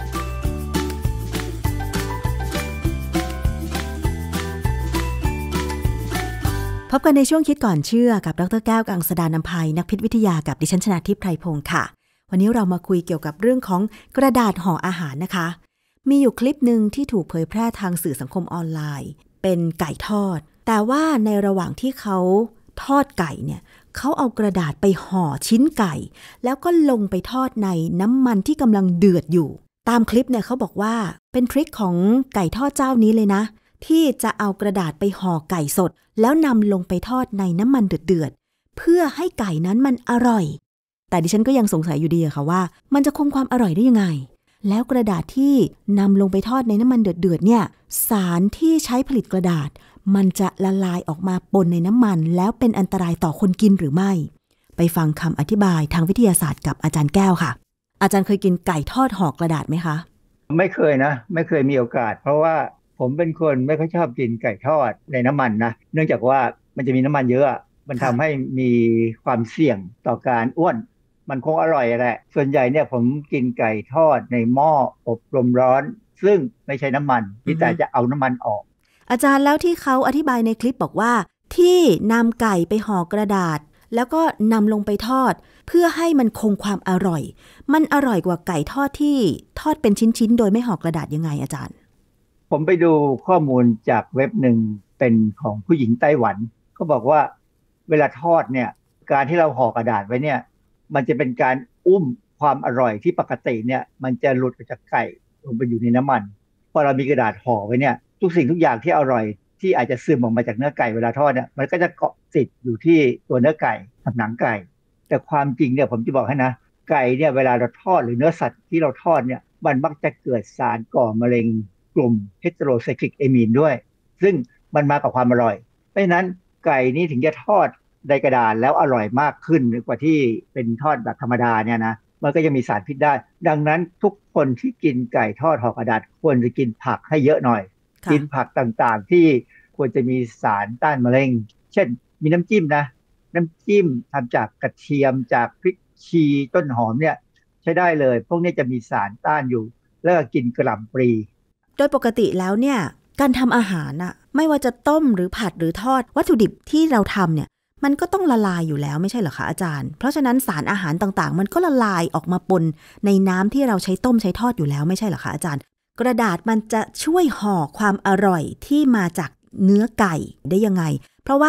[SPEAKER 6] พบกันในช่วงคิดก่อนเชื่อกับดร.แก้วกังสดาลอำไพนักพิษวิทยากับดิฉันชนาทิพย์ไพพงศ์ค่ะวันนี้เรามาคุยเกี่ยวกับเรื่องของกระดาษห่ออาหารนะคะมีอยู่คลิปหนึ่งที่ถูกเผยแพร่ทางสื่อสังคมออนไลน์เป็นไก่ทอดแต่ว่าในระหว่างที่เขาทอดไก่เนี่ยเขาเอากระดาษไปห่อชิ้นไก่แล้วก็ลงไปทอดในน้ำมันที่กำลังเดือดอยู่ตามคลิปเนี่ยเขาบอกว่าเป็นทริคของไก่ทอดเจ้านี้เลยนะที่จะเอากระดาษไปห่อไก่สดแล้วนำลงไปทอดในน้ำมันเดือดๆเพื่อให้ไก่นั้นมันอร่อยแต่ดิฉันก็ยังสงสัยอยู่ดีอะค่ะว่ามันจะคงความอร่อยได้ยังไงแล้วกระดาษที่นำลงไปทอดในน้ำมันเดือดๆเนี่ยสารที่ใช้ผลิตกระดาษมันจะละลายออกมาปนในน้ำมันแล้วเป็นอันตรายต่อคนกินหรือไม่ไปฟังคำอธิบายทางวิทยาศาสตร์กับอาจารย์แก้วค่ะอาจารย์เคยกินไก่ทอดห่อกระดาษไหมคะ
[SPEAKER 7] ไม่เคยนะไม่เคยมีโอกาสเพราะว่าผมเป็นคนไม่ค่อยชอบกินไก่ทอดในน้ำมันนะเนื่องจากว่ามันจะมีน้ำมันเยอะมันทำให้มีความเสี่ยงต่อการอ้วนมันคงอร่อยแหละส่วนใหญ่เนี่ยผมกินไก่ทอดในหม้ออบลมร้อนซึ่งไม่ใช่น้ำมันที่แต่จะเอาน้ำมันออก
[SPEAKER 6] อาจารย์แล้วที่เขาอธิบายในคลิปบอกว่าที่นำไก่ไปห่อกระดาษแล้วก็นำลงไปทอดเพื่อให้มันคงความอร่อยมันอร่อยกว่าไก่ทอดที่ทอดเป็นชิ้นๆโดยไม่ห่อกระดาษยังไงอาจารย์
[SPEAKER 7] ผมไปดูข้อมูลจากเว็บหนึ่งเป็นของผู้หญิงไต้หวันเขาบอกว่าเวลาทอดเนี่ยการที่เราห่อกระดาษไว้เนี่ยมันจะเป็นการอุ้มความอร่อยที่ปกติเนี่ยมันจะหลุดออกจากไก่ลงไปอยู่ในน้ำมันพอเรามีกระดาษห่อไว้เนี่ยทุกสิ่งทุกอย่างที่อร่อยที่อาจจะซึมออกมาจากเนื้อไก่เวลาทอดเนี่ยมันก็จะเกาะติดอยู่ที่ตัวเนื้อไก่กับหนังไก่แต่ความจริงเนี่ยผมจะบอกให้นะไก่เนี่ยเวลาเราทอดหรือเนื้อสัตว์ที่เราทอดเนี่ยมันมักจะเกิดสารก่อมะเร็งกลุ่มเฮตโรไซคลิกเอมีนด้วยซึ่งมันมากับความอร่อยเพราะฉะนั้นไก่นี้ถึงจะทอดในกระดาษแล้วอร่อยมากขึ้นกว่าที่เป็นทอดแบบธรรมดาเนี่ยนะมันก็ยังมีสารพิษได้ดังนั้นทุกคนที่กินไก่ทอดห่อกระดาษควรจะกินผักให้เยอะหน่อยกินผักต่างๆที่ควรจะมีสารต้านมะเร็งเช่นมีน้ำจิ้มนะน้ำจิ้มทำจากกระเทียมจากพริกชีต้นหอมเนี่ยใช้ได้เลยพวกนี้จะมีสารต้านอยู่แล้วก็กินกระหล่ำปลี
[SPEAKER 6] โดยปกติแล้วเนี่ยการทำอาหารน่ะไม่ว่าจะต้มหรือผัดหรือทอดวัตถุดิบที่เราทำเนี่ยมันก็ต้องละลายอยู่แล้วไม่ใช่เหรอคะอาจารย์เพราะฉะนั้นสารอาหารต่างๆมันก็ละลายออกมาปนในน้ำที่เราใช้ต้มใช้ทอดอยู่แล้วไม่ใช่เหรอคะอาจารย์กระดาษมันจะช่วยห่อความอร่อยที่มาจากเนื้อไก่ได้ยังไงเพราะว่า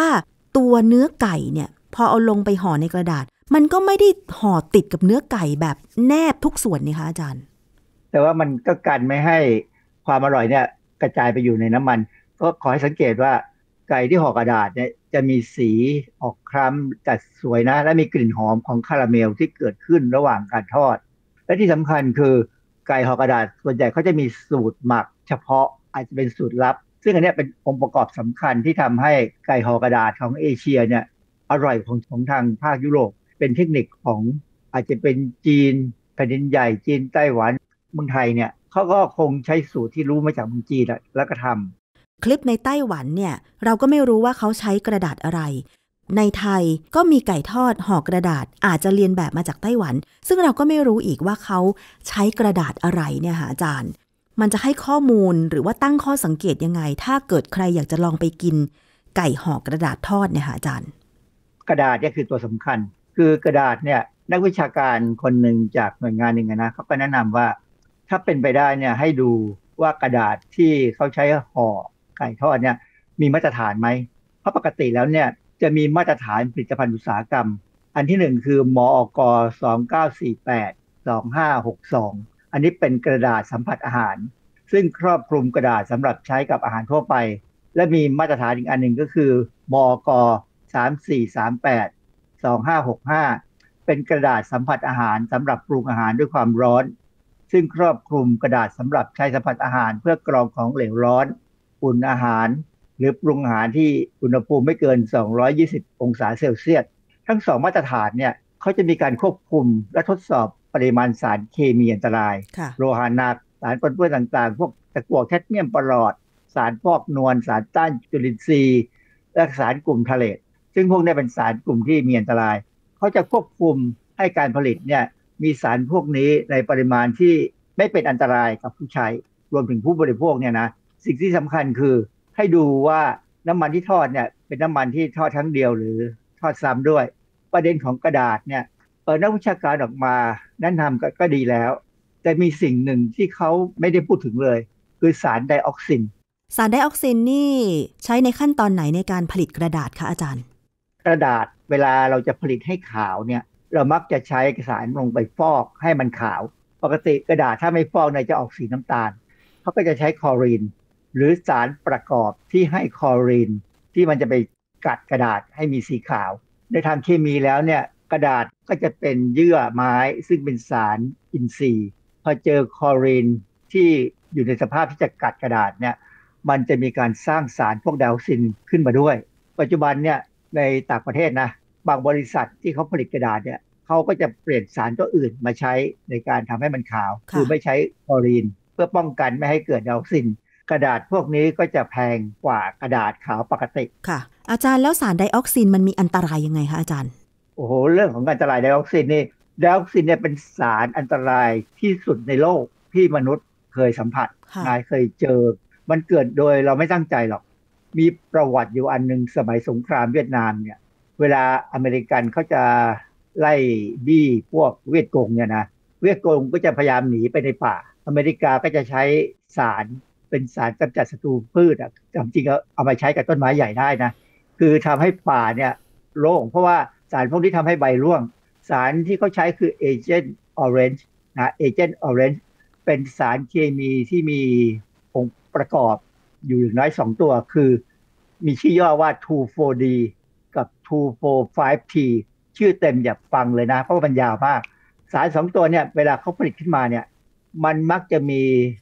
[SPEAKER 6] ตัวเนื้อไก่เนี่ยพอเอาลงไปห่อในกระดาษมันก็ไม่ได้ห่อติดกับเนื้อไก่แบบแนบทุกส่วนนี่คะอาจารย์
[SPEAKER 7] แต่ว่ามันก็กันไม่ให้ความอร่อยเนี่ยกระจายไปอยู่ในน้ำมันก็ขอให้สังเกตว่าไก่ที่ห่อกระดาษเนี่ยจะมีสีออกคล้ำจัดสวยนะและมีกลิ่นหอมของคาราเมลที่เกิดขึ้นระหว่างการทอดและที่สำคัญคือไก่ห่อกระดาษส่วนใหญ่เขาจะมีสูตรหมักเฉพาะอาจจะเป็นสูตรลับซึ่งอันนี้เป็นองค์ประกอบสำคัญที่ทำให้ไก่ห่อกระดาษของเอเชียเนี่ยอร่อยของของทางภาคยุโรปเป็นเทคนิคของอาจจะเป็นจีนแผ่นดินใหญ่จีนไต้หวันเมืองไทยเนี่ยเขาก็คงใช้สูตรที่รู้มาจากเมืองจีนแล้วก็ทำ
[SPEAKER 6] คลิปในไต้หวันเนี่ยเราก็ไม่รู้ว่าเขาใช้กระดาษอะไรในไทยก็มีไก่ทอดห่อกระดาษอาจจะเรียนแบบมาจากไต้หวันซึ่งเราก็ไม่รู้อีกว่าเขาใช้กระดาษอะไรเนี่ยค่ะอาจารย์มันจะให้ข้อมูลหรือว่าตั้งข้อสังเกตยังไงถ้าเกิดใครอยากจะลองไปกินไก่ห่อกระดาษทอดเนี่ยค่ะอาจารย์
[SPEAKER 7] กระดาษเนี่ยคือตัวสำคัญคือกระดาษเนี่ยนักวิชาการคนหนึ่งจากหน่วยงานหนึ่งนะเขาก็แนะนำว่าถ้าเป็นไปได้เนี่ยให้ดูว่ากระดาษที่เขาใช้ห่อไก่ทอดเนี่ยมีมาตรฐานไหมเพราะปกติแล้วเนี่ยจะมีมาตรฐานผลิตภัณฑ์อุตสาหกรรมอันที่หนึ่งคือมอก สองเก้าสี่แปด สองห้าหกสองอันนี้เป็นกระดาษสัมผัสอาหารซึ่งครอบคลุมกระดาษสำหรับใช้กับอาหารทั่วไปและมีมาตรฐานอีกอันหนึ่งก็คือมอกสามสี่สามแปด สองห้าหกห้าเป็นกระดาษสัมผัสอาหารสำหรับปรุงอาหารด้วยความร้อนซึ่งครอบคลุมกระดาษสำหรับใช้สัมผัสอาหารเพื่อกรองของเหลวร้อนอุ่นอาหารหรือปรุงอาหารที่อุณหภูมิไม่เกินสองร้อยยี่สิบองศาเซลเซียสทั้งสองมาตรฐานเนี่ยเขาจะมีการควบคุมและทดสอบปริมาณสารเคมีอันตรายโลหะหนักสารปนเปื้อนต่างๆพวกตะกั่วแคดเมียมปรอดสารฟอกนวลสารต้านจุลินทรีย์และสารกลุ่มทาเลตซึ่งพวกนี้เป็นสารกลุ่มที่มีอันตรายเขาจะควบคุมให้การผลิตเนี่ยมีสารพวกนี้ในปริมาณที่ไม่เป็นอันตรายกับผู้ใช้รวมถึงผู้บริโภคเนี่ยนะสิ่งที่สำคัญคือให้ดูว่าน้ำมันที่ทอดเนี่ยเป็นน้ำมันที่ทอดครั้งเดียวหรือทอดซ้ำด้วยประเด็นของกระดาษเนี่ยเออนักวิชาการออกมาแนะนำ ก, ก็ดีแล้วแต่มีสิ่งหนึ่งที่เขาไม่ได้พูดถึงเลยคือสารไดออกซิน
[SPEAKER 6] สารไดออกซินนี่ใช้ในขั้นตอนไหนในการผลิตกระดาษคะอาจารย์
[SPEAKER 7] กระดาษเวลาเราจะผลิตให้ขาวเนี่ยเรามักจะใช้สารลงไปฟอกให้มันขาวปกติกระดาษถ้าไม่ฟอกเนี่ยจะออกสีน้ำตาลเขาก็จะใช้คลอรีนหรือสารประกอบที่ให้คลอรีนที่มันจะไปกัดกระดาษให้มีสีขาวในทางเคมีแล้วเนี่ยกระดาษก็จะเป็นเยื่อไม้ซึ่งเป็นสารอินทรีย์พอเจอคลอรีนที่อยู่ในสภาพที่จะกัดกระดาษเนี่ยมันจะมีการสร้างสารพวกไดออกซินขึ้นมาด้วยปัจจุบันเนี่ยในต่างประเทศนะบางบริษัทที่เขาผลิตกระดาษเนี่ยเขาก็จะเปลี่ยนสารตัวอื่นมาใช้ในการทำให้มันขาวคือไม่ใช้คลอรีนเพื่อป้องกันไม่ให้เกิดไดออกซินกระดาษพวกนี้ก็จะแพงกว่ากระดาษขาวปกติ
[SPEAKER 6] ค่ะอาจารย์แล้วสารไดออกซินมันมีอันตรายยังไงคะอาจารย์
[SPEAKER 7] โอ้โหเรื่องของอันตรายไดออกซินนี่ไดออกซินเนี่ยเป็นสารอันตรายที่สุดในโลกที่มนุษย์เคยสัมผัสนายเคยเจอมันเกิดโดยเราไม่ตั้งใจหรอกมีประวัติอยู่อันนึงสมัยสงครามเวียดนามเนี่ยเวลาอเมริกันเขาจะไล่บี้พวกเวียดกงเนี่ยนะเวียดกงก็จะพยายามหนีไปในป่าอเมริกาก็จะใช้สารเป็นสารกำจัดศัตรูพืชอ่ะจริงๆเอามาใช้กับต้นไม้ใหญ่ได้นะคือทำให้ป่าเนี่ยโล่งเพราะว่าสารพวกนี้ทำให้ใบร่วงสารที่เขาใช้คือเอเจนต์ออเรนจ์นะเอเจนต์ออเรนจ์เป็นสารเคมีที่มีองค์ประกอบอยู่อย่างน้อยสองตัวคือมีชื่อย่อว่า ทู โฟร์ ดี กับ ทู โฟร์ ไฟว์ ที ชื่อเต็มอย่าฟังเลยนะเพราะว่ามันยาวมากสารสองตัวเนี่ยเวลาเขาผลิตขึ้นมาเนี่ยมันมักจะมี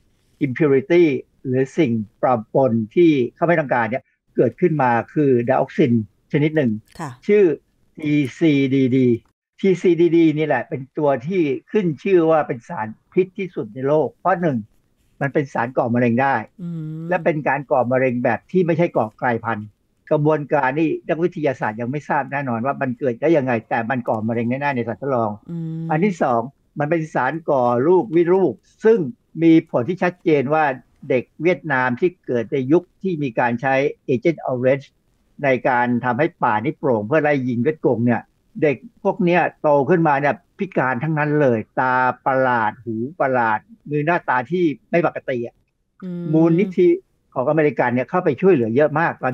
[SPEAKER 7] impurity หรือสิ่งปลอมปนที่เขาไม่ต้องการเนี่ยเกิดขึ้นมาคือไดออกซินชนิดหนึ่งชื่อ ที ซี ดี ดี ที ซี ดี ดี นี่แหละเป็นตัวที่ขึ้นชื่อว่าเป็นสารพิษที่สุดในโลกเพราะหนึ่งมันเป็นสารก่อมะเร็งได้และเป็นการก่อมะเร็งแบบที่ไม่ใช่ก่อกลายพันธุ์กระบวนการนี่นักวิทยาศาสตร์ยังไม่ทราบแน่นอนว่ามันเกิดได้ยังไงแต่มันก่อมะเร็งแน่ๆในสัตว์ทดลองอันที่สองมันเป็นสารก่อลูกวิรูปซึ่งมีผลที่ชัดเจนว่าเด็กเวียดนามที่เกิดในยุคที่มีการใช้เอเจนต์ออเรนจ์ในการทำให้ป่านี่โปร่งเพื่อไล่ยิงเวียดกงเนี่ยเด็กพวกนี้โตขึ้นมาเนี่ยพิการทั้งนั้นเลยตาประหลาดหูประหลาดมือหน้าตาที่ไม่ปกติอ่ะมูลนิธิของอเมริกันเนี่ยเข้าไปช่วยเหลือเยอะมากตอนนี้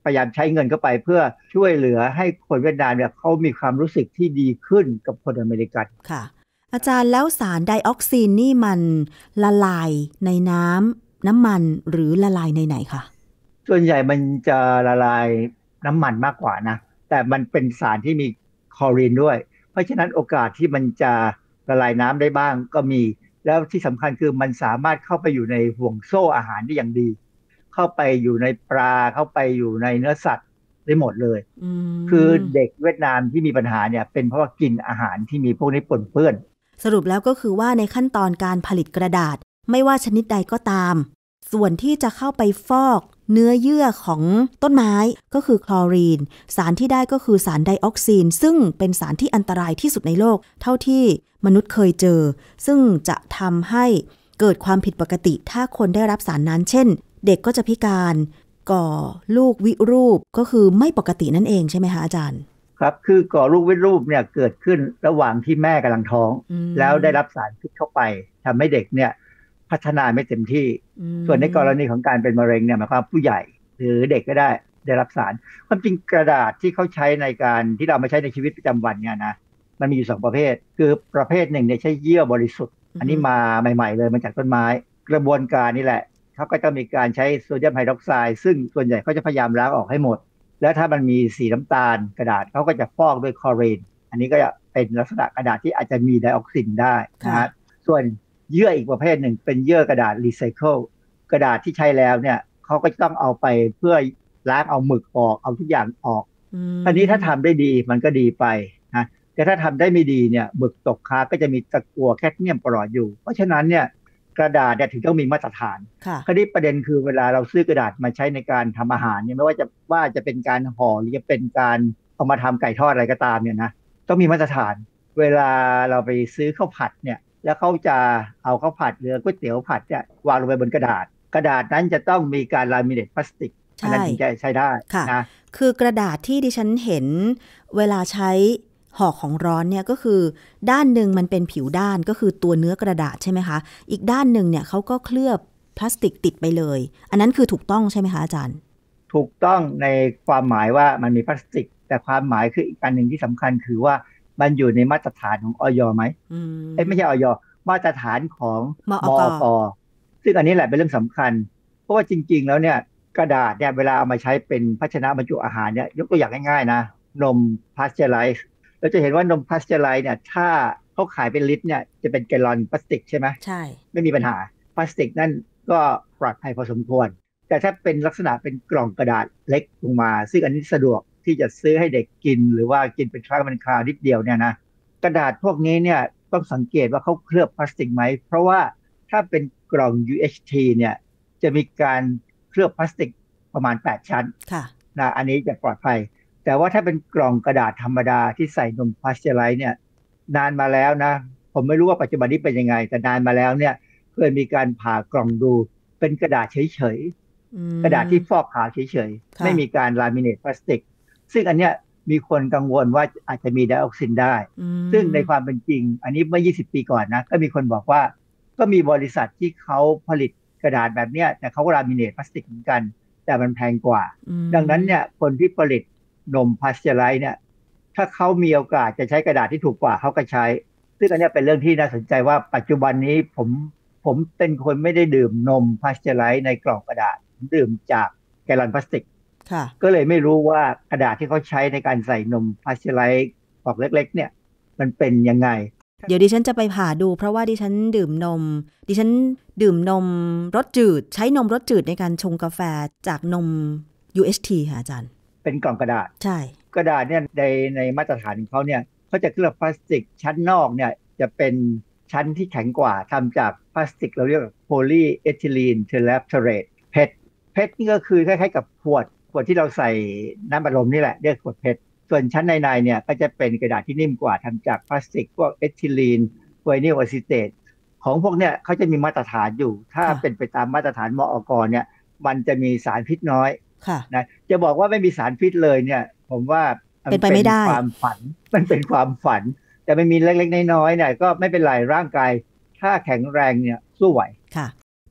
[SPEAKER 7] พยายามใช้เงินเข้าไปเพื่อช่วยเหลือให้คนเวียดนามเนี่ยเขามีความรู้สึกที่ดีขึ้นกับคนอเมริกัน
[SPEAKER 6] ค่ะอาจารย์แล้วสารไดออกซินนี่มันละลายในน้ำน้ำมันหรือละลายในไหนคะ
[SPEAKER 7] ส่วนใหญ่มันจะละลายน้ำมันมากกว่านะแต่มันเป็นสารที่มีคลอรีนด้วยเพราะฉะนั้นโอกาสที่มันจะละลายน้ำได้บ้างก็มีแล้วที่สำคัญคือมันสามารถเข้าไปอยู่ในห่วงโซ่อาหารได้อย่างดีเข้าไปอยู่ในปลาเข้าไปอยู่ในเนื้อสัตว์ได้หมดเลยคือเด็กเวียดนามที่มีปัญหาเนี่ยเป็นเพราะว่ากินอาหารที่มีพวกนี้ปนเปื้อน
[SPEAKER 6] สรุปแล้วก็คือว่าในขั้นตอนการผลิตกระดาษไม่ว่าชนิดใดก็ตามส่วนที่จะเข้าไปฟอกเนื้อเยื่อของต้นไม้ก็คือคลอรีนสารที่ได้ก็คือสารไดออกซินซึ่งเป็นสารที่อันตรายที่สุดในโลกเท่าที่มนุษย์เคยเจอซึ่งจะทำให้เกิดความผิดปกติถ้าคนได้รับสารนั้นเช่นเด็กก็จะพิการก่อลูกวิรูปก็คือไม่ปกตินั่นเองใช่ไหมคะอาจารย์
[SPEAKER 7] ครับคือก่อลูกวิรูปเนี่ยเกิดขึ้นระหว่างที่แม่กำลังท้องแล้วได้รับสารพิษเข้าไปทำให้เด็กเนี่ยพัฒนาไม่เต็มที่ส่วนในกรณีของการเป็นมะเร็งเนี่ยหมายความผู้ใหญ่หรือเด็กก็ได้ได้รับสารความจริงกระดาษที่เขาใช้ในการที่เรามาใช้ในชีวิตประจำวันเนี่ยนะมันมีอยู่สองประเภทคือประเภทหนึ่งเนี่ยใช้เยื่อบริสุทธิ์อันนี้มาใหม่ๆเลยมาจากต้นไม้กระบวนการนี่แหละเขาก็จะมีการใช้โซเดียมไฮดรอกไซด์ซึ่งส่วนใหญ่เขาจะพยายามล้างออกให้หมดแล้วถ้ามันมีสีน้ำตาลกระดาษเขาก็จะฟอกด้วยคลอรีนอันนี้ก็จะเป็นลักษณะกระดาษที่อาจจะมีไดออกซินได้นะฮะส่วนเยื่ออีกประเภทหนึ่งเป็นเยื่อกระดาษรีไซเคิลกระดาษที่ใช้แล้วเนี่ยเขาก็ต้องเอาไปเพื่อล้างเอาหมึกออกเอาทุกอย่างออกอันนี้ถ้าทำได้ดีมันก็ดีไปนะแต่ถ้าทำได้ไม่ดีเนี่ยหมึกตกค้างก็จะมีตะกั่วแคดเมียมปลอดอยู่เพราะฉะนั้นเนี่ยกระดาษเนี่ยถึงต้องมีมาตรฐานคราวนี้ประเด็นคือเวลาเราซื้อกระดาษมาใช้ในการทำอาหารเนี่ยไม่ว่าจะว่าจะเป็นการห่อหรือจะเป็นการเอามาทำไก่ทอดอะไรก็ตามเนี่ยนะต้องมีมาตรฐานเวลาเราไปซื้อข้าวผัดเนี่ยแล้วเขาจะเอาข้าวผัดหรือก๋วยเตี๋ยวผัดเนี่ยวางลงไปบนกระดาษกระดาษนั้นจะต้องมีการลามิเนตพลาสติกอันนั้นถึงจะใช้ได้นะ
[SPEAKER 6] คือกระดาษที่ดิฉันเห็นเวลาใช้ห่อของร้อนเนี่ยก็คือด้านหนึ่งมันเป็นผิวด้านก็คือตัวเนื้อกระดาษใช่ไหมคะอีกด้านหนึ่งเนี่ยเขาก็เคลือบพลาสติกติดไปเลยอันนั้นคือถูกต้องใช่ไหมคะอาจารย์
[SPEAKER 7] ถูกต้องในความหมายว่ามันมีพลาสติกแต่ความหมายคืออีกอันหนึ่งที่สำคัญคือว่ามันอยู่ในมาตรฐานของอย.ไหมเอ้ไม่ใช่อย.มาตรฐานของ
[SPEAKER 6] ม
[SPEAKER 7] อก.ซึ่งอันนี้แหละเป็นเรื่องสำคัญเพราะว่าจริงๆแล้วเนี่ยกระดาษเนี่ยเวลาเอามาใช้เป็นภาชนะบรรจุอาหารเนี่ยยกตัวอย่างง่ายๆนะนมพาสเจอร์ไลซ์เราจะเห็นว่านมพาสเจอร์ไลซ์เนี่ยถ้าเขาขายเป็นลิตรเนี่ยจะเป็นแกลลอนพลาสติกใช่ไหม
[SPEAKER 6] ใช่
[SPEAKER 7] ไม่มีปัญหาพลาสติกนั่นก็ปลอดภัยพอสมควรแต่ถ้าเป็นลักษณะเป็นกล่องกระดาษเล็กลงมาซึ่งอันนี้สะดวกที่จะซื้อให้เด็กกินหรือว่ากินเป็นครั้งเป็นคราวนิดเดียวเนี่ยนะกระดาษพวกนี้เนี่ยต้องสังเกตว่าเขาเคลือบพลาสติกไหมเพราะว่าถ้าเป็นกล่อง ยู เอช ที เนี่ยจะมีการเคลือบพลาสติกประมาณแปดชั้นนะอันนี้จะปลอดภัยแต่ว่าถ้าเป็นกล่องกระดาษธรรมดาที่ใส่นมพาสเจอร์ไลซ์เนี่ยนานมาแล้วนะผมไม่รู้ว่าปัจจุบันนี้เป็นยังไงแต่นานมาแล้วเนี่ยเคยมีการผ่ากล่องดูเป็นกระดาษเฉยๆกระดาษที่ฟอกขาวเฉยๆไม่มีการลามิเนตพลาสติกซึ่งอันเนี้ยมีคนกังวลว่าอาจจะมีไดออกซินได้ซึ่งในความเป็นจริงอันนี้เมื่อยี่สิบปีก่อนนะก็มีคนบอกว่าก็มีบริษัทที่เขาผลิตกระดาษแบบเนี้ยแต่เขาก็ลามิเนตพลาสติกเหมือนกันแต่มันแพงกว่าดังนั้นเนี่ยคนที่ผลิตนมพาสเจอร์ไลซ์เนี่ยถ้าเขามีโอกาสจะใช้กระดาษที่ถูกกว่าเขาก็ใช้ซึ่งอันนี้เป็นเรื่องที่น่าสนใจว่าปัจจุบันนี้ผมผมเป็นคนไม่ได้ดื่มนมพาสเจอร์ไลซ์ในกล่องกระดาษดื่มจากแกลลอนพลาสติกก็เลยไม่รู้ว่ากระดาษที่เขาใช้ในการใส่นมพาสเจอร์ไลซ์กล่องเล็กๆเนี่ยมันเป็นยังไง
[SPEAKER 6] เดี๋ยวดิฉันจะไปผ่าดูเพราะว่าดิฉันดื่มนมดิฉันดื่มนมรสจืดใช้นมรสจืดในการชงกาแฟจากนม ยู เอช ที ค่ะอาจารย์
[SPEAKER 7] เป็นกล่องกระดาษ
[SPEAKER 6] ใช่
[SPEAKER 7] กระดาษเนี่ยในในมาตรฐานของเขาเนี่ยเขาจะเคลือบพลาสติกชั้นนอกเนี่ยจะเป็นชั้นที่แข็งกว่าทำจากพลาสติกเราเรียกว่าโพลีเอทิลีนเทอแรปเทเรตเพชรเพชรนี่ก็คือคล้ายๆกับขวดขวดที่เราใส่น้ำอัดลมนี่แหละเรียกขวดเพชรส่วนชั้นในๆเนี่ยก็จะเป็นกระดาษที่นิ่มกว่าทำจากพลาสติกพวกเอทิลีนไวนิลอะซิเตตของพวกเนี่ยเขาจะมีมาตรฐานอยู่ถ้าเป็นไปตามมาตรฐานมอก.เนี่ยมันจะมีสารพิษน้อยนะจะบอกว่าไม่มีสารพิษเลยเนี่ยผมว่า
[SPEAKER 6] เป็นไปไม่ได้
[SPEAKER 7] ความฝันมันเป็นความฝันแต่ไม่มีเล็กๆน้อยๆเนี่ยก็ไม่เป็นไรร่างกายถ้าแข็งแรงเนี่ยสู้ไหว
[SPEAKER 6] ค่ะ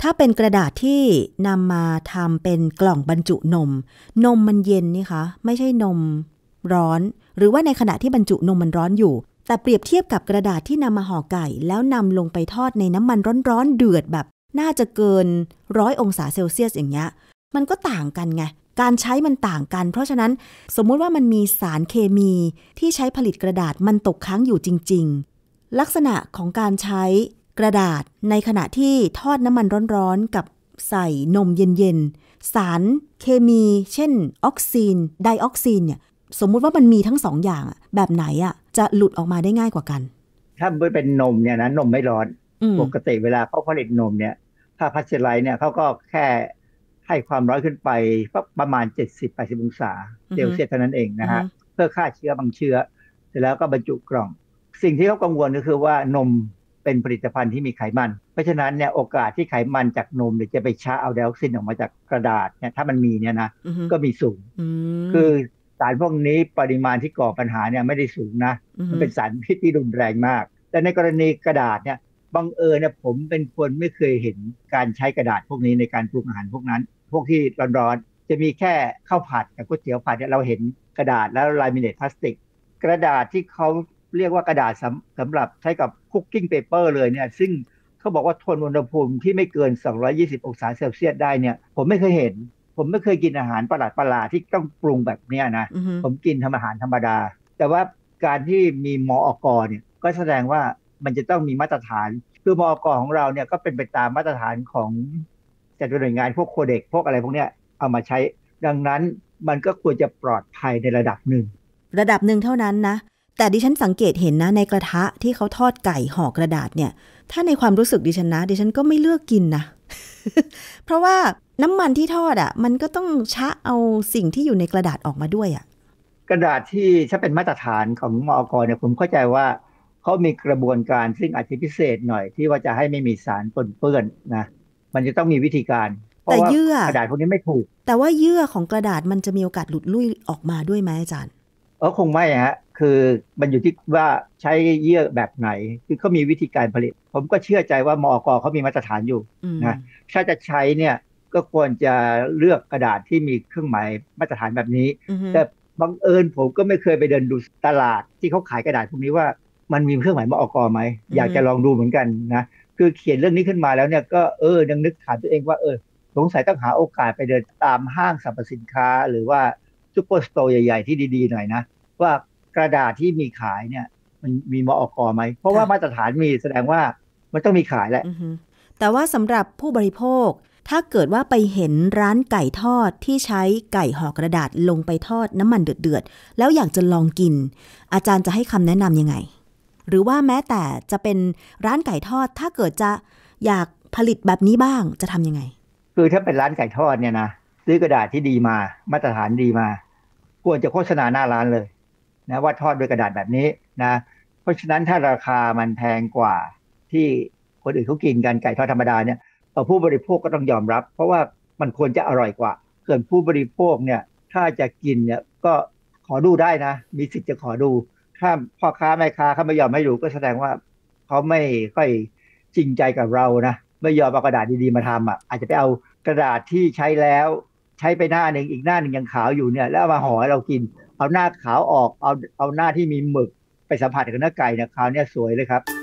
[SPEAKER 6] ถ้าเป็นกระดาษที่นำมาทำเป็นกล่องบรรจุนมนมมันเย็นนี่คะไม่ใช่นมร้อนหรือว่าในขณะที่บรรจุนมมันร้อนอยู่แต่เปรียบเทียบกับกระดาษที่นำมาห่อไก่แล้วนำลงไปทอดในน้ำมันร้อนๆเดือดแบบน่าจะเกินร้อยองศาเซลเซียสอย่างเงี้ยมันก็ต่างกันไงการใช้มันต่างกันเพราะฉะนั้นสมมุติว่ามันมีสารเคมีที่ใช้ผลิตกระดาษมันตกค้างอยู่จริงๆลักษณะของการใช้กระดาษในขณะที่ทอดน้ำมันร้อนๆกับใส่นมเย็นๆสารเคมีเช่นออกซินไดออกซินเนี่ยสมมุติว่ามันมีทั้งสองอย่างแบบไหนอ่ะจะหลุดออกมาได้ง่ายกว่ากัน
[SPEAKER 7] ถ้าเป็นนมเนี่ยนะนมไม่ร้อนปกติเวลาเขาผลิตนมเนี่ยถ้าพาสเจอไรซ์เนี่ยเขาก็แค่ให้ความร้อนขึ้นไปประมาณ เจ็ดสิบถึงแปดสิบ องศาเซลเซียสเท่านั้นเองนะฮะเพื่อฆ่าเชื้อบางเชื้อเสร็จแล้วก็บรรจุกล่องสิ่งที่เขากังวลก็คือว่านมเป็นผลิตภัณฑ์ที่มีไขมันเพราะฉะนั้นเนี่ยโอกาสที่ไขมันจากนมจะไปช้าเอาไดออกซินออกมาจากกระดาษเนี่ยถ้ามันมีเนี่ยนะก็มีสูงคือสารพวกนี้ปริมาณที่ก่อปัญหาเนี่ยไม่ได้สูงนะมันเป็นสารพิษที่รุนแรงมากแต่ในกรณีกระดาษเนี่ยบังเอิญเนี่ยผมเป็นคนไม่เคยเห็นการใช้กระดาษพวกนี้ในการปรุงอาหารพวกนั้นพวกที่ร้อนๆจะมีแค่ข้าวผัดกับก๋วยเตี๋ยวผัดเนี่ยเราเห็นกระดาษแล้วลามิเนตพลาสติกกระดาษที่เขาเรียกว่ากระดาษสำสำหรับใช้กับคุกกิ้งเปเปอร์เลยเนี่ยซึ่งเขาบอกว่าทนอุณหภูมิที่ไม่เกินสองร้อยยี่สิบองศาเซลเซียสได้เนี่ยผมไม่เคยเห็นผมไม่เคยกินอาหารประหลาดๆที่ต้องปรุงแบบนี้นะ mm-hmm. ผมกินทำอาหารธรรมดาแต่ว่าการที่มีมอก.เนี่ยก็แสดงว่ามันจะต้องมีมาตรฐานคือมอก.ของเราเนี่ยก็เป็นไปตามมาตรฐานของจัดหน่วยงานพวกโคเด็กพวกอะไรพวกเนี้ยเอามาใช้ดังนั้นมันก็ควรจะปลอดภัยในระดับหนึ่ง
[SPEAKER 6] ระดับหนึ่งเท่านั้นนะแต่ดิฉันสังเกตเห็นนะในกระทะที่เขาทอดไก่ห่อกระดาษเนี่ยถ้าในความรู้สึกดิฉันนะดิฉันก็ไม่เลือกกินนะ เพราะว่าน้ำมันที่ทอดอ่ะมันก็ต้องชะเอาสิ่งที่อยู่ในกระดาษออกมาด้วยอ่ะ
[SPEAKER 7] กระดาษที่ถ้าเป็นมาตรฐานของมอก.เนี่ยผมเข้าใจว่าเขามีกระบวนการซึ่งอาจจะพิเศษหน่อยที่ว่าจะให้ไม่มีสารปนเปื้อนนะมันจะต้องมีวิธีการ
[SPEAKER 6] แต่เยื่อก
[SPEAKER 7] ระดาษพวกนี้ไม่ถูก
[SPEAKER 6] แต่ว่าเยื่อของกระดาษมันจะมีโอกาสหลุดลุ่ยออกมาด้วยไหมอาจารย์
[SPEAKER 7] เออคงไม่ฮะคือมันอยู่ที่ว่าใช้เยื่อแบบไหนคือเขามีวิธีการผลิตผมก็เชื่อใจว่ามอก.เขามีมาตรฐานอยู่นะถ้าจะใช้เนี่ยก็ควรจะเลือกกระดาษที่มีเครื่องหมายมาตรฐานแบบนี้แต่บังเอิญผมก็ไม่เคยไปเดินดูตลาดที่เขาขายกระดาษพวกนี้ว่ามันมีเครื่องหมายมอก.ไหมอยากจะลองดูเหมือนกันนะคือเขียนเรื่องนี้ขึ้นมาแล้วเนี่ยก็เออยังนึกถามตัวเองว่าเออสงสัยต้องหาโอกาสไปเดินตามห้างสรรพสินค้าหรือว่าซุปเปอร์สโตร์ใหญ่ๆที่ดีๆหน่อยนะว่ากระดาษที่มีขายเนี่ยมันมีมอก.ไหมเพราะว่ามาตรฐานมีแสดงว่ามันต้องมีขายแหละ
[SPEAKER 6] แต่ว่าสำหรับผู้บริโภคถ้าเกิดว่าไปเห็นร้านไก่ทอดที่ใช้ไก่ห่อกระดาษลงไปทอดน้ำมันเดือดๆแล้วอยากจะลองกินอาจารย์จะให้คำแนะนำยังไงหรือว่าแม้แต่จะเป็นร้านไก่ทอดถ้าเกิดจะอยากผลิตแบบนี้บ้างจะทำยังไง
[SPEAKER 7] คือถ้าเป็นร้านไก่ทอดเนี่ยนะซื้อกระดาษที่ดีมามาตรฐานดีมาควรจะโฆษณาหน้าร้านเลยนะว่าทอดด้วยกระดาษแบบนี้นะเพราะฉะนั้นถ้าราคามันแพงกว่าที่คนอื่นเขากินกันไก่ทอดธรรมดาเนี่ยผู้บริโภคก็ต้องยอมรับเพราะว่ามันควรจะอร่อยกว่าส่วนผู้บริโภคเนี่ยถ้าจะกินเนี่ยก็ขอดูได้นะมีสิทธิ์จะขอดูถ้าพ่อค้าแม่ค้าเขาไม่ยอมให้ดูก็แสดงว่าเขาไม่ค่อยจริงใจกับเรานะไม่ยอมเอากระดาษดีๆมาทำอ่ะอาจจะไปเอากระดาษที่ใช้แล้วใช้ไปหน้าหนึ่งอีกหน้าหนึ่งยังขาวอยู่เนี่ยแล้วมาห่อให้เรากินเอาหน้าขาวออกเอาเอาหน้าที่มีหมึกไปสัมผัสกับเนื้อไก่เนี่ยขาวเนี่ยสวยเลยครับ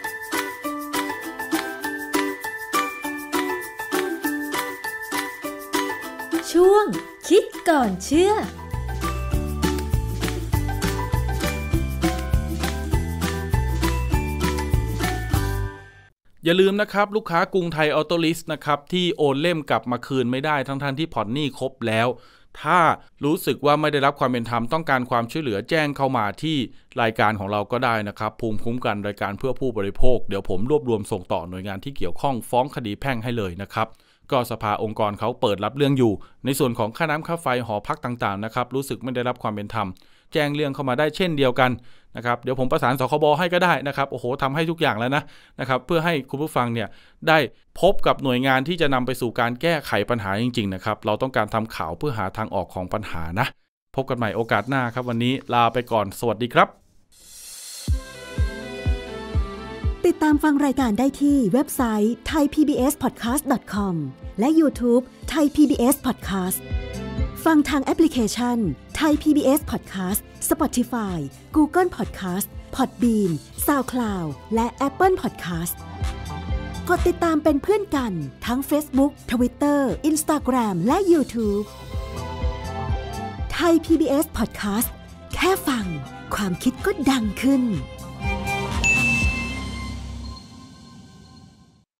[SPEAKER 5] ช่วงคิดก่อนเชื่อ
[SPEAKER 2] อย่าลืมนะครับลูกค้ากรุงไทยออโต้ลิสต์นะครับที่โอนเล่มกลับมาคืนไม่ได้ทั้งๆ ท, ที่ผ่อนหนี้ครบแล้วถ้ารู้สึกว่าไม่ได้รับความเป็นธรรมต้องการความช่วยเหลือแจ้งเข้ามาที่รายการของเราก็ได้นะครับภูมิคุ้มกันรายการเพื่อผู้บริโภคเดี๋ยวผมรวบรวมส่งต่อหน่วยงานที่เกี่ยวข้องฟ้องคดีแพ่งให้เลยนะครับก็สภาองค์กรเขาเปิดรับเรื่องอยู่ในส่วนของค่าน้ำค่าไฟหอพักต่างๆนะครับรู้สึกไม่ได้รับความเป็นธรรมแจ้งเรื่องเข้ามาได้เช่นเดียวกันนะครับเดี๋ยวผมประสานสคบให้ก็ได้นะครับโอ้โหทำให้ทุกอย่างแล้วนะนะครับเพื่อให้คุณผู้ฟังเนี่ยได้พบกับหน่วยงานที่จะนำไปสู่การแก้ไขปัญหาจริงๆนะครับเราต้องการทำข่าวเพื่อหาทางออกของปัญหานะพบกันใหม่โอกาสหน้าครับวันนี้ลาไปก่อนสวัสดีครับ
[SPEAKER 6] ตติดตามฟังรายการได้ที่เว็บไซต์ ไทยพีบีเอสพอดแคสต์ ดอท คอม และ YouTube Thai พี บี เอส Podcast ฟังทางแอปพลิเคชัน Thai พี บี เอส Podcast Spotify Google Podcast Podbean SoundCloud และ Apple Podcast กดติดตามเป็นเพื่อนกันทั้ง Facebook Twitter Instagram และ YouTube Thai พี บี เอส Podcast แค่ฟังความคิดก็ดังขึ้น